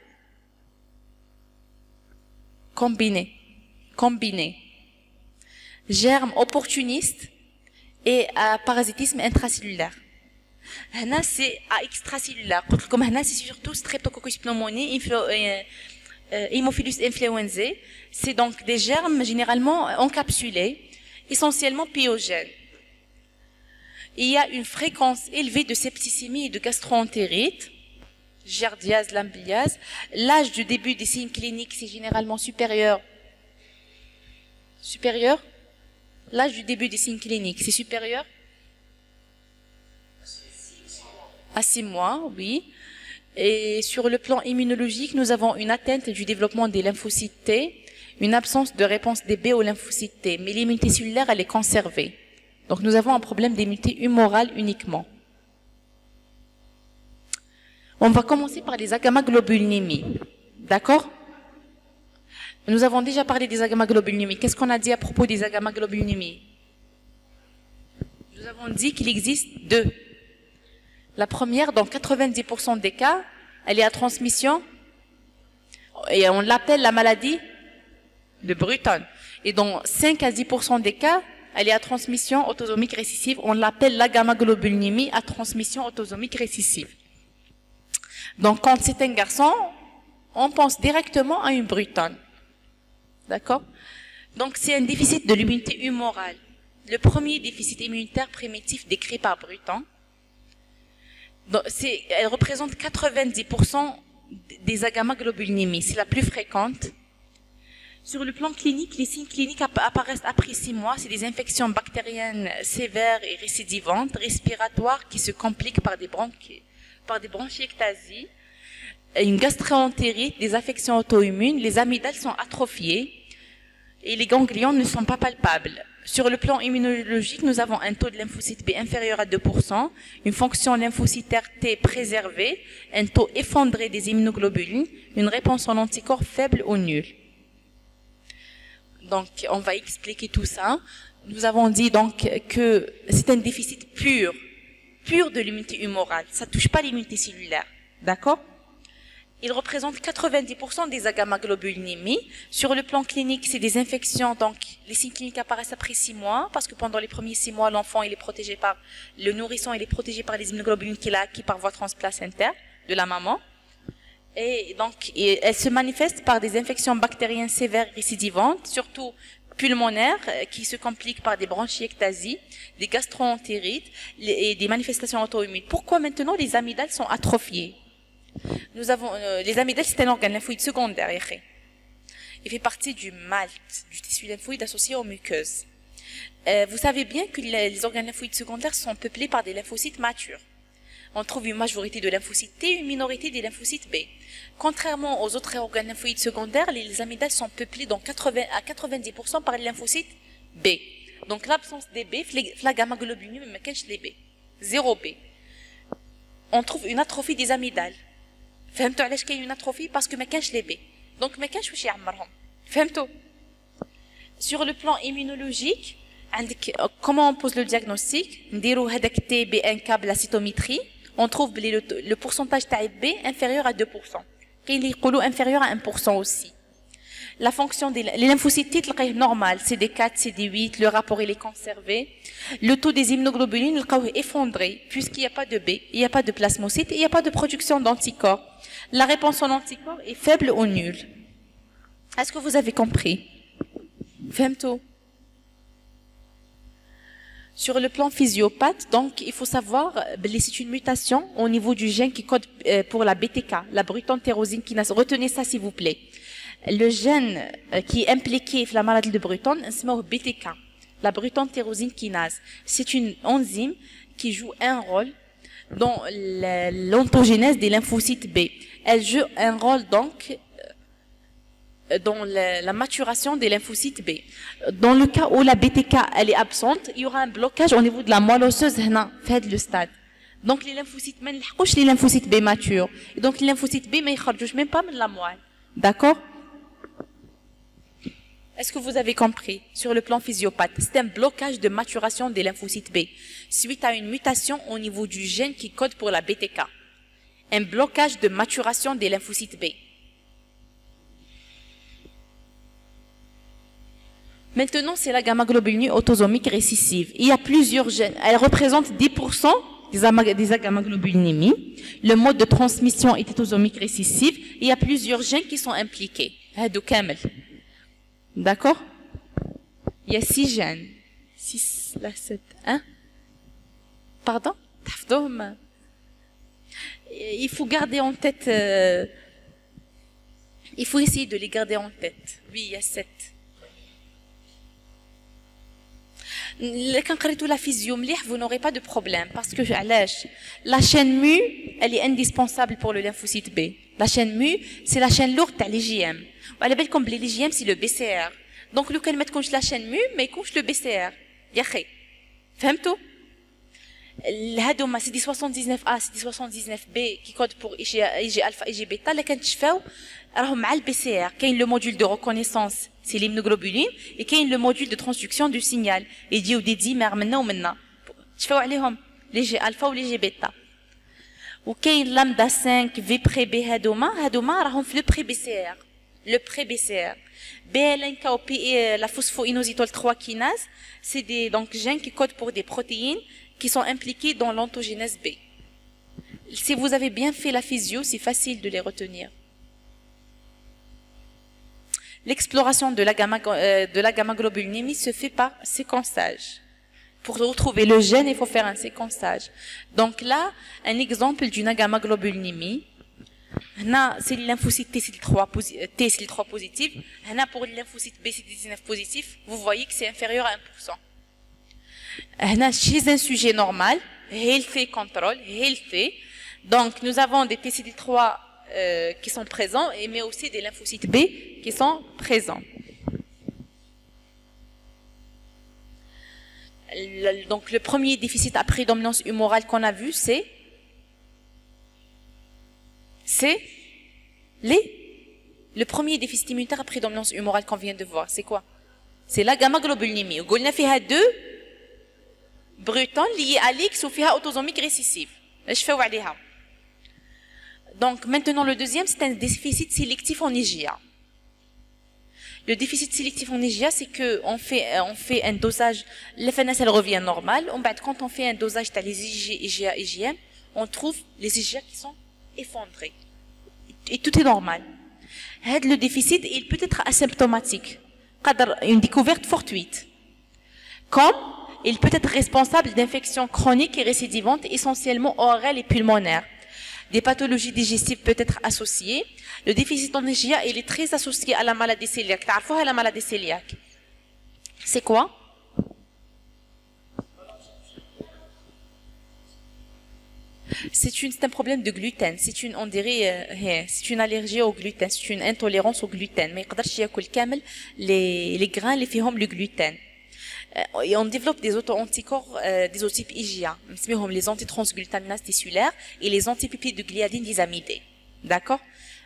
combinés. Combinés. Germes opportunistes et à parasitisme intracellulaire. Là, c'est à extracellulaire. Comme là, c'est surtout Streptococcus pneumoniae, Haemophilus influenzae. C'est donc des germes généralement encapsulés, essentiellement pyogènes. Il y a une fréquence élevée de septicémie et de gastroentérite, giardiase, lambiliase. L'âge du début des signes cliniques, c'est généralement supérieur. Supérieur? L'âge du début des signes cliniques, c'est supérieur? À six mois, oui. Et sur le plan immunologique, nous avons une atteinte du développement des lymphocytes T, une absence de réponse des B aux lymphocytes T, mais l'immunité cellulaire, elle est conservée. Donc, nous avons un problème d'immunité humorale uniquement. On va commencer par les agammaglobulinémies. D'accord? Nous avons déjà parlé des agammaglobulinémies. Qu'est-ce qu'on a dit à propos des agammaglobulinémies? Nous avons dit qu'il existe deux. La première, dans quatre-vingt-dix pour cent des cas, elle est à transmission, et on l'appelle la maladie de Bruton. Et dans cinq à dix pour cent des cas, elle est à transmission autosomique récessive. On l'appelle la gamma-globulinémie à transmission autosomique récessive. Donc, quand c'est un garçon, on pense directement à une Bruton. D'accord? Donc, c'est un déficit de l'immunité humorale. Le premier déficit immunitaire primitif décrit par Bruton. Donc, c'est, elle représente quatre-vingt-dix pour cent des agammaglobulinémies. C'est la plus fréquente. Sur le plan clinique, les signes cliniques apparaissent après six mois. C'est des infections bactériennes sévères et récidivantes, respiratoires qui se compliquent par des, bronchi- par des bronchiectasies, une gastroentérite, des affections auto-immunes. Les amygdales sont atrophiées et les ganglions ne sont pas palpables. Sur le plan immunologique, nous avons un taux de lymphocyte B inférieur à deux pour cent, une fonction lymphocytaire T préservée, un taux effondré des immunoglobulines, une réponse en anticorps faible ou nulle. Donc, on va expliquer tout ça. Nous avons dit donc que c'est un déficit pur, pur de l'immunité humorale. Ça ne touche pas l'immunité cellulaire. D'accord? Il représente quatre-vingt-dix pour cent des agammaglobulinémies. Sur le plan clinique, c'est des infections. Donc, les signes cliniques apparaissent après six mois, parce que pendant les premiers six mois, l'enfant il est protégé par le nourrisson, il est protégé par les immunoglobulines qu'il a acquis par voie transplacentaire de la maman. Et donc, elles se manifestent par des infections bactériennes sévères récidivantes, surtout pulmonaires, qui se compliquent par des bronchiectasies, des gastroentérites et des manifestations auto-immunes. Pourquoi maintenant les amygdales sont atrophiées? Nous avons, euh, les amygdales, c'est un organe lymphoïde secondaire. Il fait partie du malte, du tissu lymphoïde associé aux muqueuses. Euh, vous savez bien que les, les organes lymphoïdes secondaires sont peuplés par des lymphocytes matures. On trouve une majorité de lymphocytes T et une minorité des lymphocytes B. Contrairement aux autres organes lymphoïdes secondaires, les amygdales sont peuplées dans quatre-vingts à quatre-vingt-dix pour cent par les lymphocytes B. Donc l'absence des B, la gamma-globuline, mais qu'est-ce les B? Zéro B. On trouve une atrophie des amygdales. فهمتوا علاش كاين une atrophie parce que ما كانش les B. Donc ما كانش واش يعمرهم. فهمتوا؟ Sur le plan immunologique, عندك comment on pose le diagnostic? نديروا هذاك T B un K la cytométrie. On trouve le, le pourcentage تاع B inférieur à deux pour cent. كاين اللي يقولوا inférieur à un pour cent aussi. La fonction des les lymphocytes تلقايه normal, C D quatre, C D huit, le rapport il est conservé. Le taux des immunoglobulines est effondré puisqu'il n'y a pas de B, il n'y a pas de plasmocytes, il n'y a pas de production d'anticorps. La réponse en anticorps est faible ou nulle. Est-ce que vous avez compris? Femto. Sur le plan physiopathe, donc il faut savoir que c'est une mutation au niveau du gène qui code pour la B T K, la Bruton tyrosine kinase. Retenez ça s'il vous plaît. Le gène qui est impliqué dans la maladie de Bruton, c'est B T K, la Bruton tyrosine kinase. C'est une enzyme qui joue un rôle dans l'ontogénèse des lymphocytes B. Elle joue un rôle donc dans la, la maturation des lymphocytes B. Dans le cas où la B T K elle est absente, il y aura un blocage au niveau de la moelle osseuse هنا في هذا le stade. Donc les lymphocytes ما نلحقوش les lymphocytes B matures. Et donc les lymphocytes B ما يخرجوش même pas من la moelle. D'accord? Est-ce que vous avez compris? Sur le plan physiopathe, c'est un blocage de maturation des lymphocytes B suite à une mutation au niveau du gène qui code pour la B T K. Un blocage de maturation des lymphocytes B. Maintenant, c'est la gamma-globulinie autosomique récessive. Il y a plusieurs gènes. Elle représente dix pour cent des gamma-globulinémies. Le mode de transmission est autosomique récessive. Il y a plusieurs gènes qui sont impliqués. D'accord? Il y a six gènes. six, là, sept, un. Pardon? Il faut garder en tête... Euh, il faut essayer de les garder en tête. Oui, il y a sept. Quand vous la physio, vous n'aurez pas de problème parce que la chaîne M U, elle est indispensable pour le lymphocyte B. La chaîne M U, c'est la chaîne lourde de l'I G M. À la belle comme l'I G M, c'est le B C R. Donc le cas mettre la chaîne M U, mais couche le B C R. Yaché. Fahmtou? C'est des soixante-dix-neuf A, c'est des soixante-dix-neuf B qui code pour I G alpha, I G bêta. Là, quand tu fais, alors mal le B C R. Qu'il y a le module de reconnaissance, c'est l'immunoglobuline, et qu'il y a le module de transduction du signal. Et dit ou dédi, mais maintenant ou maintenant. Tu fais عليهم les G alpha ou les G bêta. Ou qu'il y a lambda cinq, V pré B hadoma, hadoma, راهم في le pré B C R. Le pré B C R. B L N K ou la phosphoinositol trois kinase, c'est des donc gènes qui codent pour des protéines qui sont impliqués dans l'ontogénèse B. Si vous avez bien fait la physio, c'est facile de les retenir. L'exploration de la gamma, euh, de la gamma-globulinémie se fait par séquençage. Pour retrouver le gène, il faut faire un séquençage. Donc là, un exemple d'une gamma-globulinémie. Là, c'est le lymphocyte T C D trois, T C D trois positif. Là, pour le lymphocyte B C D dix-neuf positif, vous voyez que c'est inférieur à un pour cent. Là, chez un sujet normal, healthy control, healthy. Donc, nous avons des T C D trois euh, qui sont présents, mais aussi des lymphocytes B qui sont présents. Le, donc, le premier déficit à prédominance humorale qu'on a vu, c'est c'est les le premier déficit immunitaire à prédominance humorale qu'on vient de voir. C'est quoi? C'est la gamma-globulinémie. On a fait deux brutons liés à l'X ou fiha autosomique récessive. Je fais عليها. Donc maintenant le deuxième, c'est un déficit sélectif en I G A. Le déficit sélectif en I G A, c'est que on fait on fait un dosage, l'F N S elle revient normale. On quand on fait un dosage t'as les I G A I G M, on trouve les I G A qui sont effondrés. Et tout est normal. Le déficit, il peut être asymptomatique. Une découverte fortuite. Comme il peut être responsable d'infections chroniques et récidivantes, essentiellement orales et pulmonaires. Des pathologies digestives peuvent être associées. Le déficit en I G A, il est très associé à la maladie cœliaque. تعرفوها la maladie cœliaque? C'est quoi? C'est une, c'est un problème de gluten. C'est une, on dirait, euh, c'est une allergie au gluten. C'est une intolérance au gluten. Mais يقدرش ياكل كامل les les grains اللي فيهم le gluten. Et on développe des auto-anticorps euh, des type I G A. نسميهم les antitransglutaminases tissulaires et les antipeptides de gliadine disamidés. D'accord?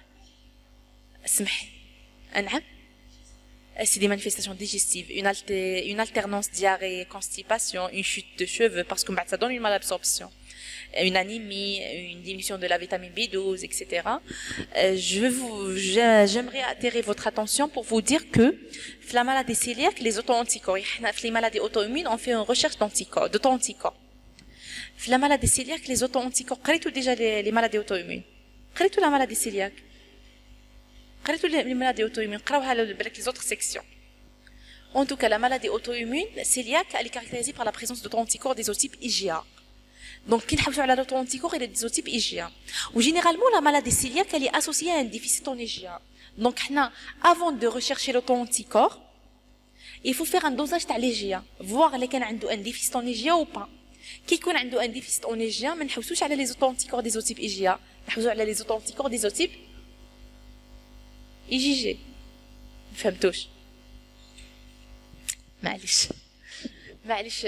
اسمح. نعم. C'est des manifestations digestives, une, alter, une alternance diarrhée, constipation, une chute de cheveux, parce que ça donne une malabsorption, une anémie, une diminution de la vitamine B douze, et cetera. Je vous, j'aimerais attirer votre attention pour vous dire que la maladie cœliaque, les auto-anticorps, les maladies auto-immunes, on fait une recherche d'anticorps, d'auto-anticorps. La maladie cœliaque, les auto-anticorps, قريتوا déjà les, les maladies auto-immunes. قريتوا la maladie cœliaque. قريتوا les maladies auto-immunes, قراوها les autres sections. En tout cas, la maladie auto-immune cœliaque, elle est caractérisée par la présence d'auto-anticorps des isotypes I G A. Donc, qui نحوسوا على l'auto-anticorps et les isotypes I G A. Ou généralement, la maladie cœliaque, elle est associée à un déficit en I G A. Donc, avant de rechercher l'auto-anticorps, il faut faire un dosage de l'I G A, voir les كان عنده un déficit en I G A ou pas. كي يكون عنده un déficit en I G A, ما نحوسوش على les auto-anticorps des isotypes I G A, نحوسوا على les auto-anticorps des isotypes I G G. ما فهمتوش. معليش. معليش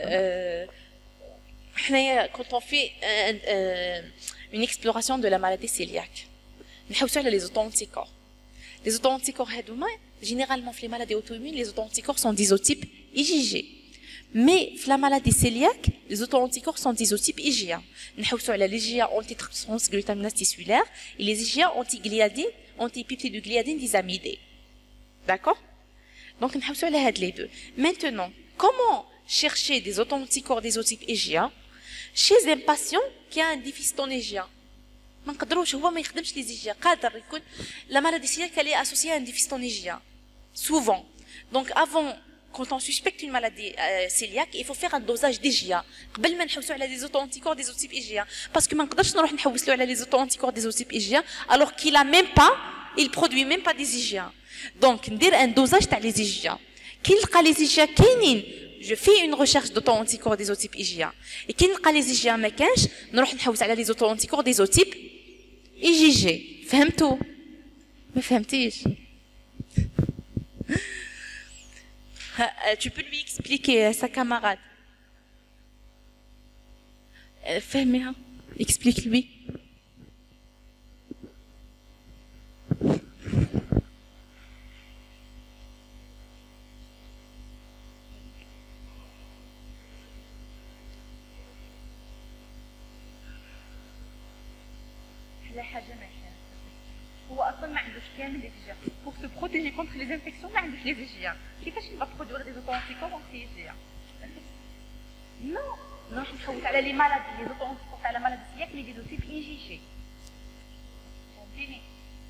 حنايا quand on fait euh, euh, une exploration de la maladie cœliaque نحوسوا على les auto-anticorps. Les auto-anticorps هذوما généralement في les maladies auto-immunes les auto-anticorps sont d'isotype I G G. Mais في la maladie cœliaque les auto-anticorps sont d'isotype I G A. نحوسوا على les I G A antitransglutaminase tissulaire et les I G A anti-gliadine antipeptides de gliadine disamidés. D'accord? Donc نحوسوا على هاد les deux. Maintenant, comment chercher des auto-anticorps d'isotype I G A chez un patient qui a un déficit en I G A? ما نقدروش هو ما يخدمش لي جي قادر يكون la maladie cœliaque elle est associée à un déficit en I G A souvent. Donc avant quand on suspecte une maladie euh, cœliaque il faut faire un dosage d'I G A قبل ما نحوسوا على des auto-anticorps des isotypes I G A parce que ما نقدرش نروح نحوس له على les auto-anticorps des isotypes I G A alors qu'il a même pas il produit même pas des I G A. Donc ندير un dosage تاع les I G A كي نلقى les I G A كاينين je fais une recherche d'auto-anticorps des isotypes I G A et كي نلقى les I G A ما كانش نروح نحوس على les auto-anticorps des isotypes I G G. فهمتوا؟ ما فهمتيش؟ Tu peux lui expliquer à sa camarade. فهميها. Explique-lui. هو اصلا ما عندوش كامل لي جي pour se protéger contre les infections ما عندوش لي جي كيفاش il va produire des auto-anticorps anti-I G A non نروح نفوت على لي مالادي لي زوتو نفوت على مالادي سياك لي ديزو سيف اي جي جي فهمتيني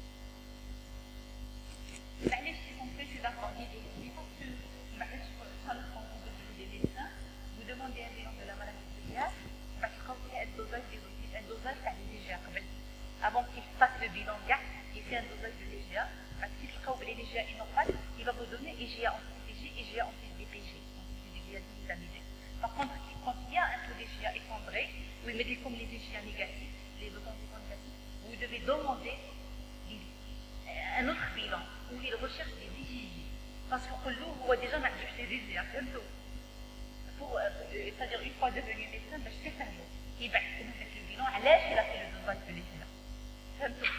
علاش سي كونفي سي داكور دي دي باسكو معليش صالح كونفو دو دي ميدسان vous demandez un bilan de la maladie cœliaque parce que quand il y a un dosage des outils un dosage تاع لي جي قبل avant qu'il fasse le bilan كاع il fait un dosage de لي جي parce qu'il تلقاو بلي لي جي est normal il va vous donner I G A anti-P G et I G A anti-D P G par contre quand il y a un taux d'I G A effondré ou il met comme les I G A négatifs les authentifiants négatifs vous devez demander un autre bilan où il recherche des I G J parce que le loup voit déjà ma des I G A bientôt pour c'est-à-dire une fois devenu médecin باش تفهموا يبعث لكم هذاك البيلون علاش il a fait le dosage de l'I G A فهمتوا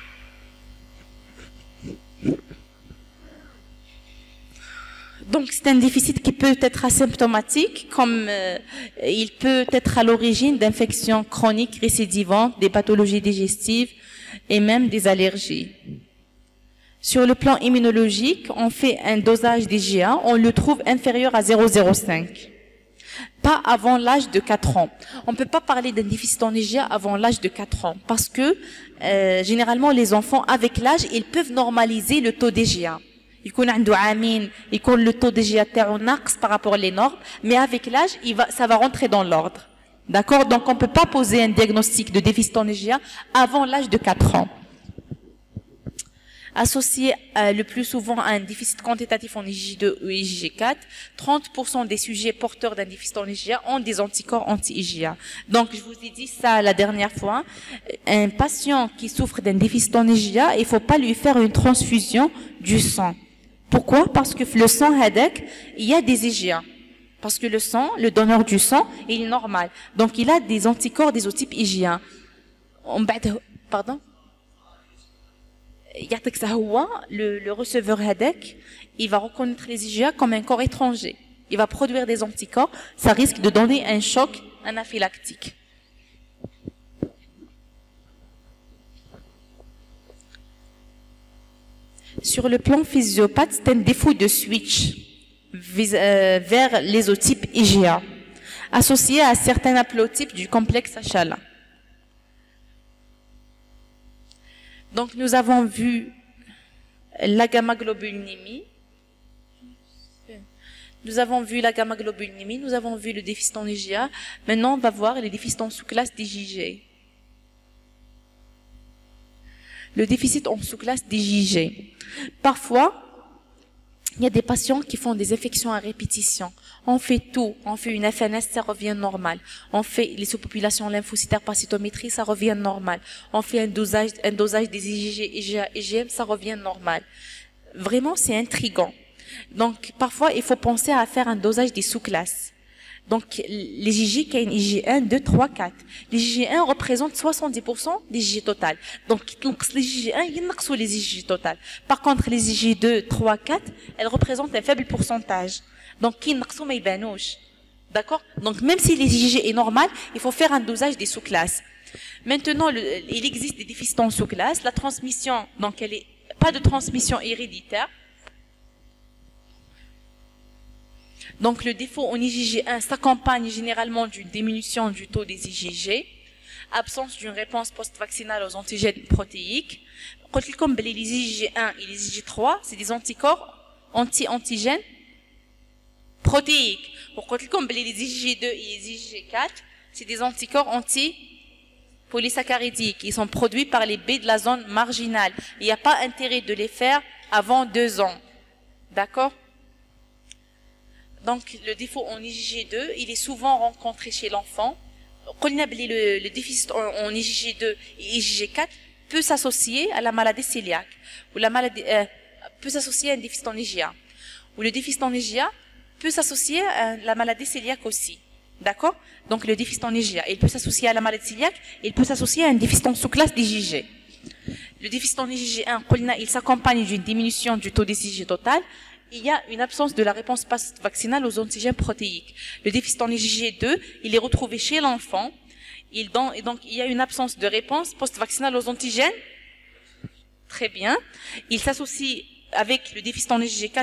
Donc, c'est un déficit qui peut être asymptomatique, comme euh, il peut être à l'origine d'infections chroniques récidivantes, des pathologies digestives et même des allergies. Sur le plan immunologique, on fait un dosage d'I G A, on le trouve inférieur à zéro virgule zéro cinq. Pas avant l'âge de quatre ans. On ne peut pas parler d'un déficit en I G A avant l'âge de quatre ans, parce que euh, généralement les enfants, avec l'âge, ils peuvent normaliser le taux d'I G A. يكون عنده عامين يكون le taux d'I G A تاعو ناقص par rapport aux normes, mais avec l'âge, il va, ça va rentrer dans l'ordre. D'accord? Donc, on ne peut pas poser un diagnostic de déficit en I G A avant l'âge de quatre ans. Associé euh, le plus souvent à un déficit quantitatif en I G G deux ou I G G quatre, trente pour cent des sujets porteurs d'un déficit en I G A ont des anticorps anti-I G A. Donc, je vous ai dit ça la dernière fois. Un patient qui souffre d'un déficit en I G A, il ne faut pas lui faire une transfusion du sang. Pourquoi? Parce que le sang hadek, il y a des I G A. Parce que le sang, le donneur du sang, il est normal. Donc, il a des anticorps des type I G A. Pardon? Le, le receveur hadek, il va reconnaître les I G A comme un corps étranger. Il va produire des anticorps. Ça risque de donner un choc anaphylactique. Sur le plan physiopathe, c'est un défaut de switch vers l'ésotype I G A, associé à certains haplotypes du complexe H L A. Donc, nous avons vu la gamma-globulinémie. Nous avons vu la gamma-globulinémie, nous avons vu le déficit en I G A. Maintenant, on va voir les déficits en sous-classe d'I G G. Le déficit en sous-classe d'I G G. Parfois, il y a des patients qui font des infections à répétition. On fait tout. On fait une F N S, ça revient normal. On fait les sous-populations lymphocytaires par cytométrie, ça revient normal. On fait un dosage, un dosage des I G G, I G A, I G M, ça revient normal. Vraiment, c'est intriguant. Donc, parfois, il faut penser à faire un dosage des sous-classes. Donc, les I G G, il y a une I G G un, deux, trois, quatre. Les I G G un représentent soixante-dix pour cent des I G G total. Donc, les I G G un, il y a les I G G total. Par contre, les I G G deux, trois, quatre, elles représentent un faible pourcentage. Donc, qui n'ont pas d'accord? Donc, même si les I G G est normal, il faut faire un dosage des sous-classes. Maintenant, le, il existe des déficits en sous-classe. La transmission, donc, elle est pas de transmission héréditaire. Donc, le défaut en I G G un s'accompagne généralement d'une diminution du taux des I G G, absence d'une réponse post-vaccinale aux antigènes protéiques. Comme les I G G un et les I G G trois, c'est des anticorps anti-antigènes protéiques. Comme les I G G deux et les I G G quatre, c'est des anticorps anti-polysaccharidiques. Ils sont produits par les B de la zone marginale. Il n'y a pas intérêt de les faire avant deux ans. D'accord? Donc, le défaut en I G G deux, il est souvent rencontré chez l'enfant. Le, le déficit en, en I G G deux et I G G quatre peut s'associer à la maladie cœliaque, ou la maladie, euh, peut s'associer à un déficit en I G A. Ou le déficit en I G A peut s'associer à la maladie cœliaque aussi. D'accord? Donc, le déficit en I G A, il peut s'associer à la maladie cœliaque, il peut s'associer à un déficit en sous-classe d'I G G. Le déficit en I G G un, il s'accompagne d'une diminution du taux des I G G total. Il y a une absence de la réponse post-vaccinale aux antigènes protéiques. Le déficit en I G G deux, il est retrouvé chez l'enfant. Il, et donc, il y a une absence de réponse post-vaccinale aux antigènes. Très bien. Il s'associe avec le déficit en I G G quatre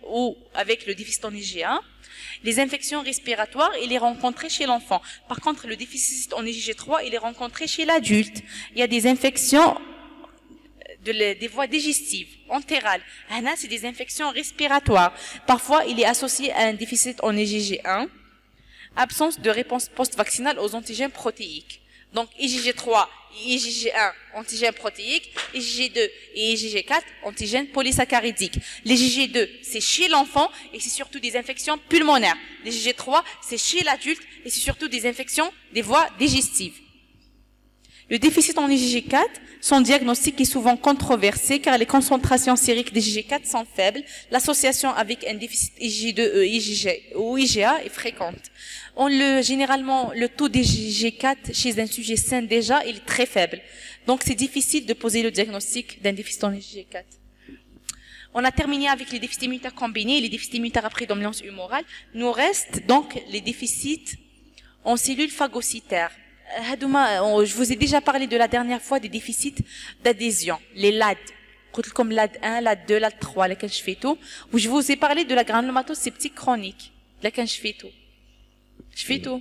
ou avec le déficit en I G A, les infections respiratoires, il est rencontré chez l'enfant. Par contre, le déficit en I G trois, il est rencontré chez l'adulte. Il y a des infections de les, des voies digestives, entérales. Là, c'est des infections respiratoires. Parfois, il est associé à un déficit en I G un, absence de réponse post-vaccinale aux antigènes protéiques. Donc, I G G trois, I G G un, antigène protéique, I G G deux et I G G quatre, antigène polysaccharidique. Les I G G deux, c'est chez l'enfant et c'est surtout des infections pulmonaires. Les I G G trois, c'est chez l'adulte et c'est surtout des infections des voies digestives. Le déficit en I G G quatre, son diagnostic est souvent controversé car les concentrations sériques d'I G G quatre sont faibles. L'association avec un déficit I G G deux I G G ou I G A est fréquente. On le, généralement, le taux d'I G G quatre chez un sujet sain déjà, il est très faible. Donc, c'est difficile de poser le diagnostic d'un déficit en I G G quatre. On a terminé avec les déficits immunitaires combinés et les déficits immunitaires à prédominance humorale. Nous reste donc les déficits en cellules phagocytaires. Je vous ai déjà parlé de la dernière fois des déficits d'adhésion, les L A D. Comme L A D un, L A D deux, L A D trois, laquelle je fais tout. Je vous ai parlé de la granulomatose septique chronique, laquelle je fais tout. Je fais tout.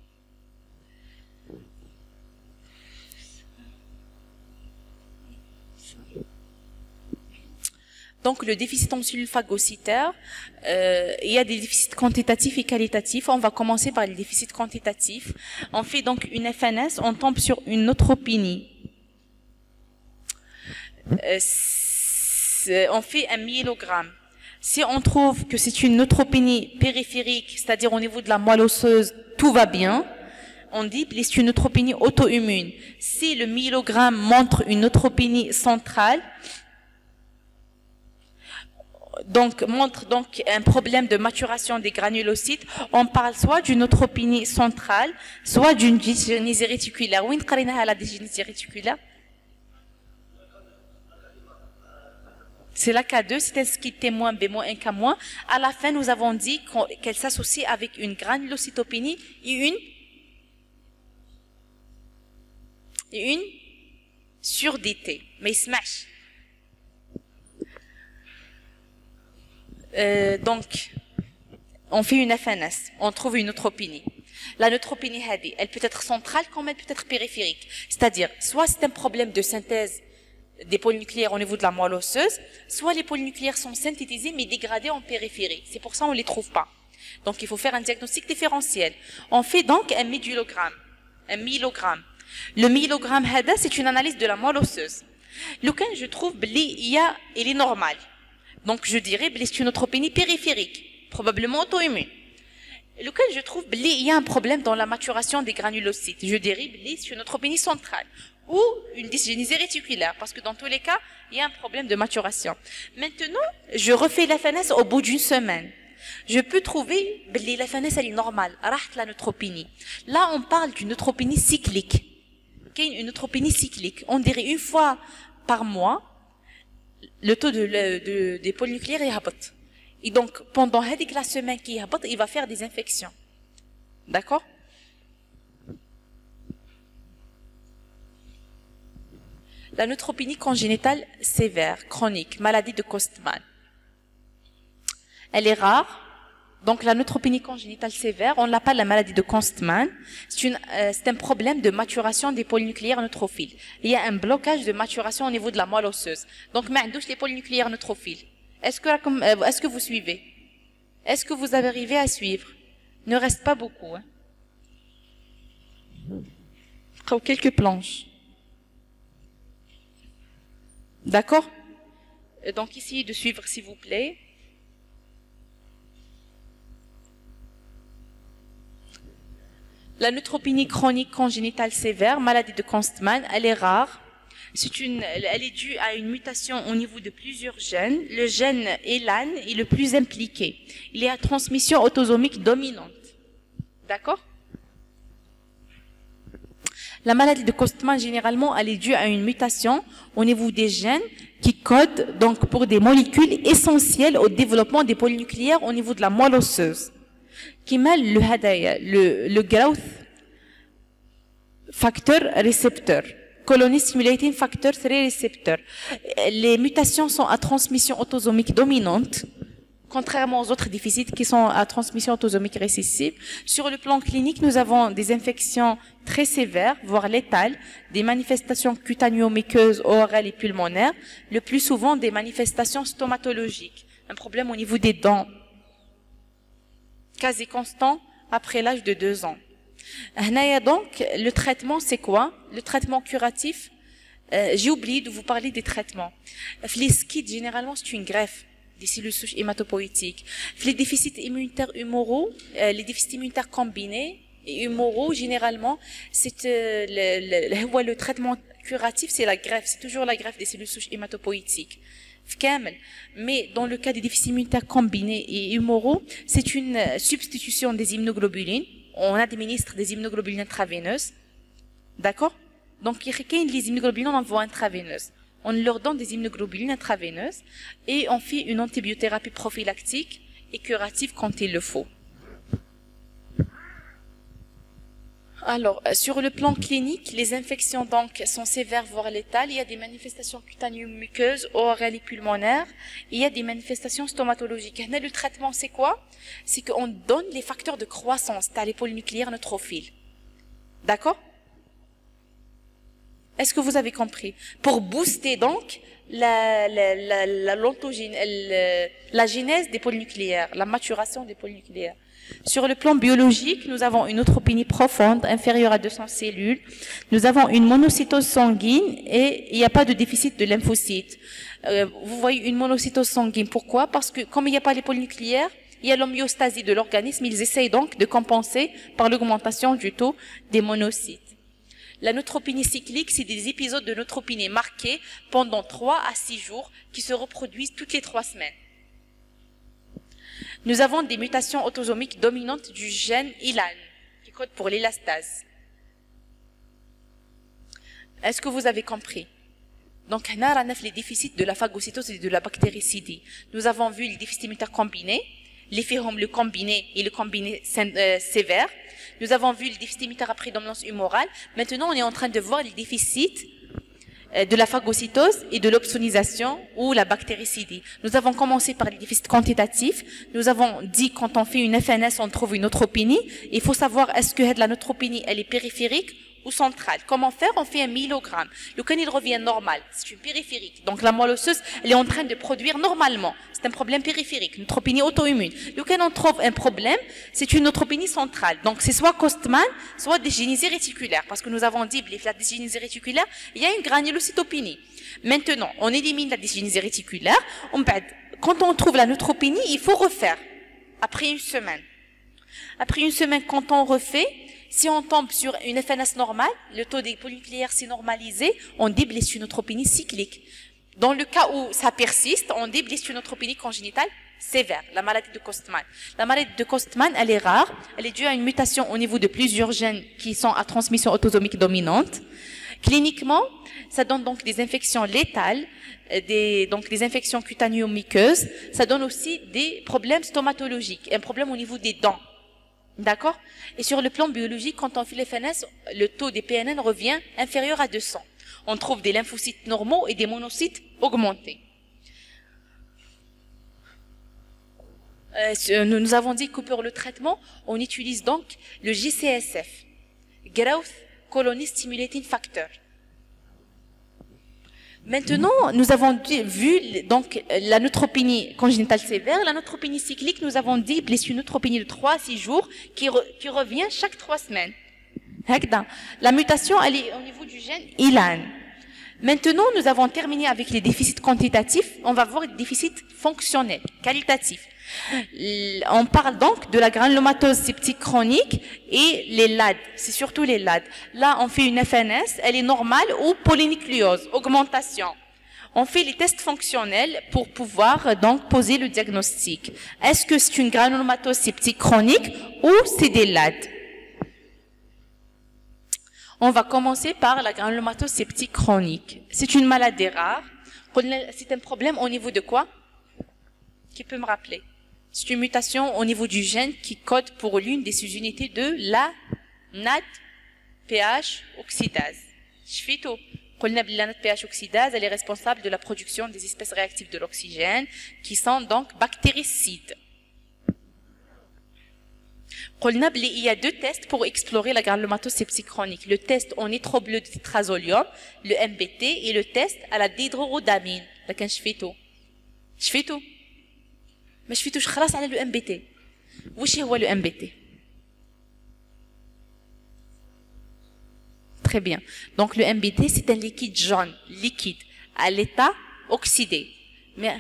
Donc, le déficit en cellules phagocytaires, euh, il y a des déficits quantitatifs et qualitatifs. On va commencer par les déficits quantitatifs. On fait donc une F N S, on tombe sur une neutropénie. Euh, on fait un myélogramme. Si on trouve que c'est une neutropénie périphérique, c'est-à-dire au niveau de la moelle osseuse, tout va bien, on dit que c'est une neutropénie auto-immune. Si le myélogramme montre une neutropénie centrale, donc montre donc un problème de maturation des granulocytes, on parle soit d'une neutropénie centrale, soit d'une dysgénésie réticulaire. Oui, on a la dysgénésie réticulaire. C'est la K deux, c'est un ski T moins, B moins, un K moins. À la fin, nous avons dit qu'elle s'associe avec une granulocytopénie et une, et une surdité. Mais il se mâche. Euh, donc, on fait une F N S, on trouve une neutropénie. La neutropénie, elle peut être centrale comme elle peut être périphérique. C'est-à-dire, soit c'est un problème de synthèse des polynucléaires au niveau de la moelle osseuse, soit les polynucléaires sont synthétisés mais dégradés en périphérie. C'est pour ça qu'on ne les trouve pas. Donc, il faut faire un diagnostic différentiel. On fait donc un médulogramme, un myélogramme. Le myélogramme, c'est une analyse de la moelle osseuse. Lequel je trouve, il est normal. Donc, je dirais que c'est une neutropénie périphérique, probablement auto-immune. Lequel je trouve qu'il y a un problème dans la maturation des granulocytes. Je dirais que c'est une neutropénie centrale ou une dysgénésie réticulaire, parce que dans tous les cas, il y a un problème de maturation. Maintenant, je refais la F N S au bout d'une semaine. Je peux trouver que la F N S elle est normale, la neutropénie. Là, on parle d'une neutropénie cyclique. Une neutropénie cyclique. On dirait une fois par mois, le taux de, de, des polynucléaires est habot. Et donc, pendant la semaine qui est habot, il va faire des infections. D'accord? La neutropénie congénitale sévère, chronique, maladie de Costman. Elle est rare. Donc, la neutropénie congénitale sévère, on l'appelle la maladie de Costman. C'est euh, un problème de maturation des polynucléaires neutrophiles. Il y a un blocage de maturation au niveau de la moelle osseuse. Donc, mais les polynucléaires neutrophiles. Est-ce que, euh, est-ce que vous suivez? Est-ce que vous avez arrivé à suivre? Il ne reste pas beaucoup. Hein? Quelques planches. D'accord? Donc, essayez de suivre, s'il vous plaît. La neutropénie chronique congénitale sévère, maladie de Costman, elle est rare. C'est une, elle est due à une mutation au niveau de plusieurs gènes. Le gène E L A N est le plus impliqué. Il est à transmission autosomique dominante. D'accord? La maladie de Costman, généralement, elle est due à une mutation au niveau des gènes qui codent donc pour des molécules essentielles au développement des polynucléaires au niveau de la moelle osseuse. Qui mêle le hadaya, le, le growth factor receptor, colony stimulating factor trois receptor. Les mutations sont à transmission autosomique dominante, contrairement aux autres déficits qui sont à transmission autosomique récessive. Sur le plan clinique, nous avons des infections très sévères, voire létales, des manifestations cutanéo-muqueuses, orales et pulmonaires, le plus souvent des manifestations stomatologiques, un problème au niveau des dents, quasi constant après l'âge de deux ans. Donc, le traitement, c'est quoi? Le traitement curatif, euh, j'ai oublié de vous parler des traitements. Les skids, généralement, c'est une greffe des cellules souches hématopoïétiques. Les déficits immunitaires humoraux, euh, les déficits immunitaires combinés et humoraux, généralement, c'est euh, le, le, le, le traitement curatif, c'est la greffe, c'est toujours la greffe des cellules souches hématopoïétiques. Mais dans le cas des déficits immunitaires combinés et humoraux, c'est une substitution des immunoglobulines. On administre des immunoglobulines intraveineuses. D'accord? Donc, il y a les immunoglobulines en voie intraveineuse. On leur donne des immunoglobulines intraveineuses et on fait une antibiothérapie prophylactique et curative quand il le faut. Alors, sur le plan clinique, les infections donc sont sévères voire létales. Il y a des manifestations cutanéo-muqueuses, orales et pulmonaires. Il y a des manifestations stomatologiques. Le traitement, c'est quoi? C'est qu'on donne les facteurs de croissance, t'as les polynucléaires neutrophiles. D'accord? Est-ce que vous avez compris? Pour booster donc la, la, la, la, la, la genèse des polynucléaires, la maturation des polynucléaires. Sur le plan biologique, nous avons une neutropénie profonde, inférieure à deux cents cellules. Nous avons une monocytose sanguine et il n'y a pas de déficit de lymphocytes. Euh, vous voyez une monocytose sanguine. Pourquoi? Parce que comme il n'y a pas les polynucléaires, il y a l'homéostasie de l'organisme. Ils essayent donc de compenser par l'augmentation du taux des monocytes. La neutropénie cyclique, c'est des épisodes de neutropénie marqués pendant trois à six jours qui se reproduisent toutes les trois semaines. Nous avons des mutations autosomiques dominantes du gène I L A N, qui code pour l'élastase. Est-ce que vous avez compris? Donc, on a les déficits de la phagocytose et de la bactéricidie. Nous avons vu les déficits immunitaires combinés, l'effet le combiné et le combiné euh, sévère. Nous avons vu le déficit immunitaire à prédominance humorale. Maintenant, on est en train de voir les déficits de la phagocytose et de l'opsonisation ou la bactéricidie. Nous avons commencé par les déficits quantitatifs. Nous avons dit quand on fait une F N S, on trouve une neutropénie. Il faut savoir est-ce que la neutropénie, elle est périphérique ou centrale. Comment faire? On fait un myelogramme. Le can, il revient normal. C'est une périphérique. Donc la moelle osseuse, elle est en train de produire normalement. C'est un problème périphérique, une neutropénie auto-immune. Le can, on trouve un problème, c'est une neutropénie centrale. Donc c'est soit Costman, soit dysgénésie réticulaire. Parce que nous avons dit, la dysgénésie réticulaire, il y a une granulocytopénie. Maintenant, on élimine la dysgénésie réticulaire. On, quand on trouve la neutropénie, il faut refaire. Après une semaine. Après une semaine, quand on refait, si on tombe sur une F N S normale, le taux des polynucléaires s'est normalisé, on dit blessunoneutropénie cyclique. Dans le cas où ça persiste, on dit blessunoneutropénie congénitale sévère, la maladie de Costman. La maladie de Costman, elle est rare, elle est due à une mutation au niveau de plusieurs gènes qui sont à transmission autosomique dominante. Cliniquement, ça donne donc des infections létales, des, donc des infections cutanéo-muqueuses, ça donne aussi des problèmes stomatologiques, un problème au niveau des dents. D'accord? Et sur le plan biologique, quand on fait les F N S, le taux des P N N revient inférieur à deux cents. On trouve des lymphocytes normaux et des monocytes augmentés. Euh, nous, nous avons dit que pour le traitement, on utilise donc le G C S F, Growth Colony Stimulating Factor. Maintenant, nous avons vu donc la neutropénie congénitale sévère, la neutropénie cyclique, nous avons dit blessure neutropénie de trois à six jours qui, re, qui revient chaque trois semaines. La mutation, elle est au niveau du gène I L A N. Maintenant, nous avons terminé avec les déficits quantitatifs. On va voir les déficits fonctionnels, qualitatifs. On parle donc de la granulomatose septique chronique et les L A D. C'est surtout les L A D. Là, on fait une F N S, elle est normale ou polynucléose, augmentation. On fait les tests fonctionnels pour pouvoir donc poser le diagnostic. Est-ce que c'est une granulomatose septique chronique ou c'est des L A D? On va commencer par la granulomatose septique chronique. C'est une maladie rare. C'est un problème au niveau de quoi? Qui peut me rappeler? C'est une mutation au niveau du gène qui code pour l'une des sous-unités de la N A D P H oxydase. Je fais tout. قلنا بلي la pH oxydase elle est responsable de la production des espèces réactives de l'oxygène qui sont donc bactéricides. قلنا بلي il y a deux tests pour explorer la granulomatose chronique. Le test au nitrobleu de tétrazolium, le M B T, et le test à la dihydrorhodamine. لكن شفيتو شفيتو ما شفيتوش خلاص على le M B T. وش هو le M B T? Très bien. Donc le M B T c'est un liquide jaune, liquide, à l'état oxydé. Mais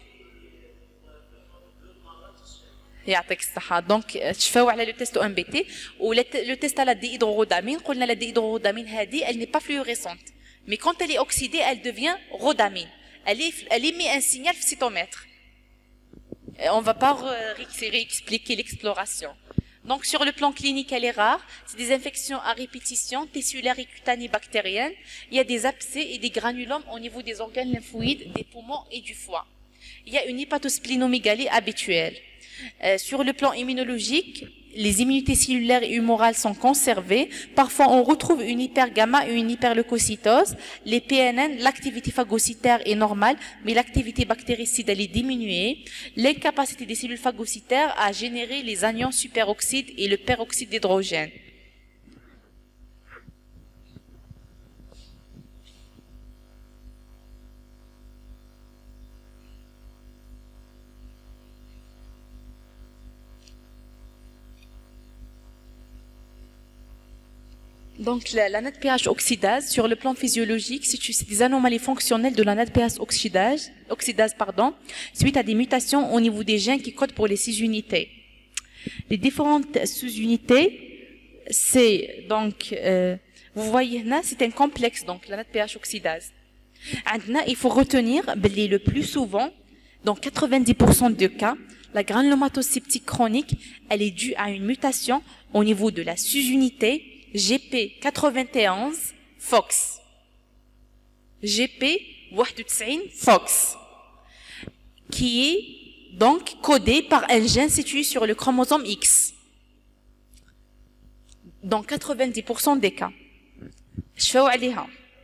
يعطيك الصحة. Donc تشفاو على le test au M B T ou le test à la dihydrorhodamine. قلنا la dihydrorhodamine هذه elle n'est pas fluorescente. Mais quand elle est oxydée, elle devient rhodamine. Elle, est, elle émet un signal cytomètre. Et on ne va pas réexpliquer l'exploration. Donc, sur le plan clinique, elle est rare. C'est des infections à répétition, tissulaires et cutanées bactériennes. Il y a des abcès et des granulomes au niveau des organes lymphoïdes, des poumons et du foie. Il y a une hépatosplénomégalie habituelle. Euh, sur le plan immunologique, les immunités cellulaires et humorales sont conservées. Parfois, on retrouve une hypergamma et une hyperleucocytose. Les P N N, l'activité phagocytaire est normale, mais l'activité bactéricide, elle est diminuée. L'incapacité des cellules phagocytaires à générer les anions superoxydes et le peroxyde d'hydrogène. Donc la, la NADPH oxydase, sur le plan physiologique, c'est des anomalies fonctionnelles de la NADPH oxydase, oxydase pardon, suite à des mutations au niveau des gènes qui codent pour les sous-unités. Les différentes sous-unités, c'est donc, euh, vous voyez là, c'est un complexe, donc la NADPH oxydase. Maintenant, il faut retenir que le plus souvent, dans quatre-vingt-dix pour cent des cas, la granulomatose septique chronique, elle est due à une mutation au niveau de la sous-unité G P quatre-vingt-onze Fox. G P quatre-vingt-onze Fox. Qui est donc codé par un gène situé sur le chromosome X. Dans quatre-vingt-dix pour cent des cas. شفاو عليها.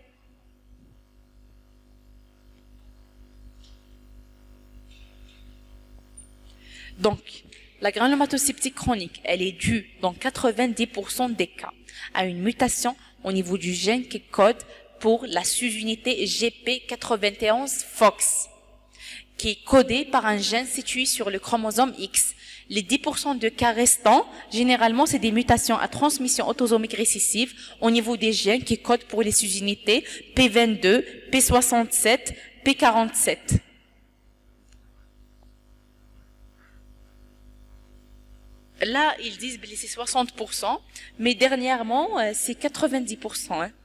Donc, la granulomatose septique chronique, elle est due dans quatre-vingt-dix pour cent des cas à une mutation au niveau du gène qui code pour la sous-unité G P quatre-vingt-onze Fox, qui est codée par un gène situé sur le chromosome X. Les dix pour cent de cas restants, généralement, c'est des mutations à transmission autosomique récessive au niveau des gènes qui codent pour les sous-unités P vingt-deux, P soixante-sept, P quarante-sept. Là, ils disent que c'est soixante pour cent, mais dernièrement, c'est quatre-vingt-dix pour cent. Hein.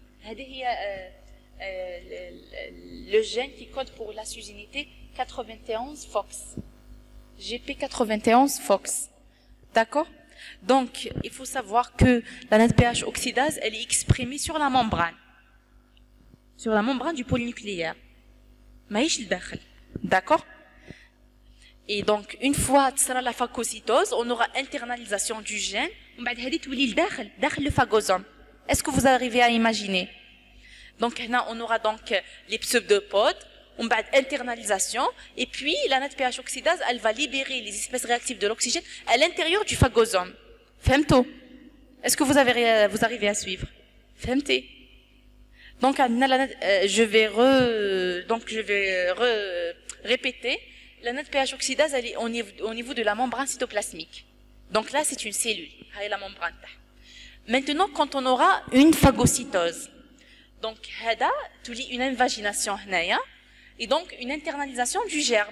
Le gène qui code pour la sous-unité quatre-vingt-onze Fox. G P quatre-vingt-onze Fox. D'accord? Donc, il faut savoir que la NADPH oxydase, elle est exprimée sur la membrane. Sur la membrane du polynucléaire. Maïch le D'accord? Et donc, une fois sera la phagocytose, on aura internalisation du gène. Le phagosome. Est-ce que vous arrivez à imaginer? Donc, là, on aura donc les pseudopodes, on va internalisation, et puis la NADPH oxydase, elle va libérer les espèces réactives de l'oxygène à l'intérieur du phagosome. Femto. Est-ce que vous, avez, vous arrivez à suivre? Femté. Donc, je vais, re, donc, je vais re, répéter. La NADPH oxydase, elle est au niveau, au niveau de la membrane cytoplasmique. Donc là, c'est une cellule. La membrane. Maintenant, quand on aura une phagocytose, donc, une invagination, et donc une internalisation du germe.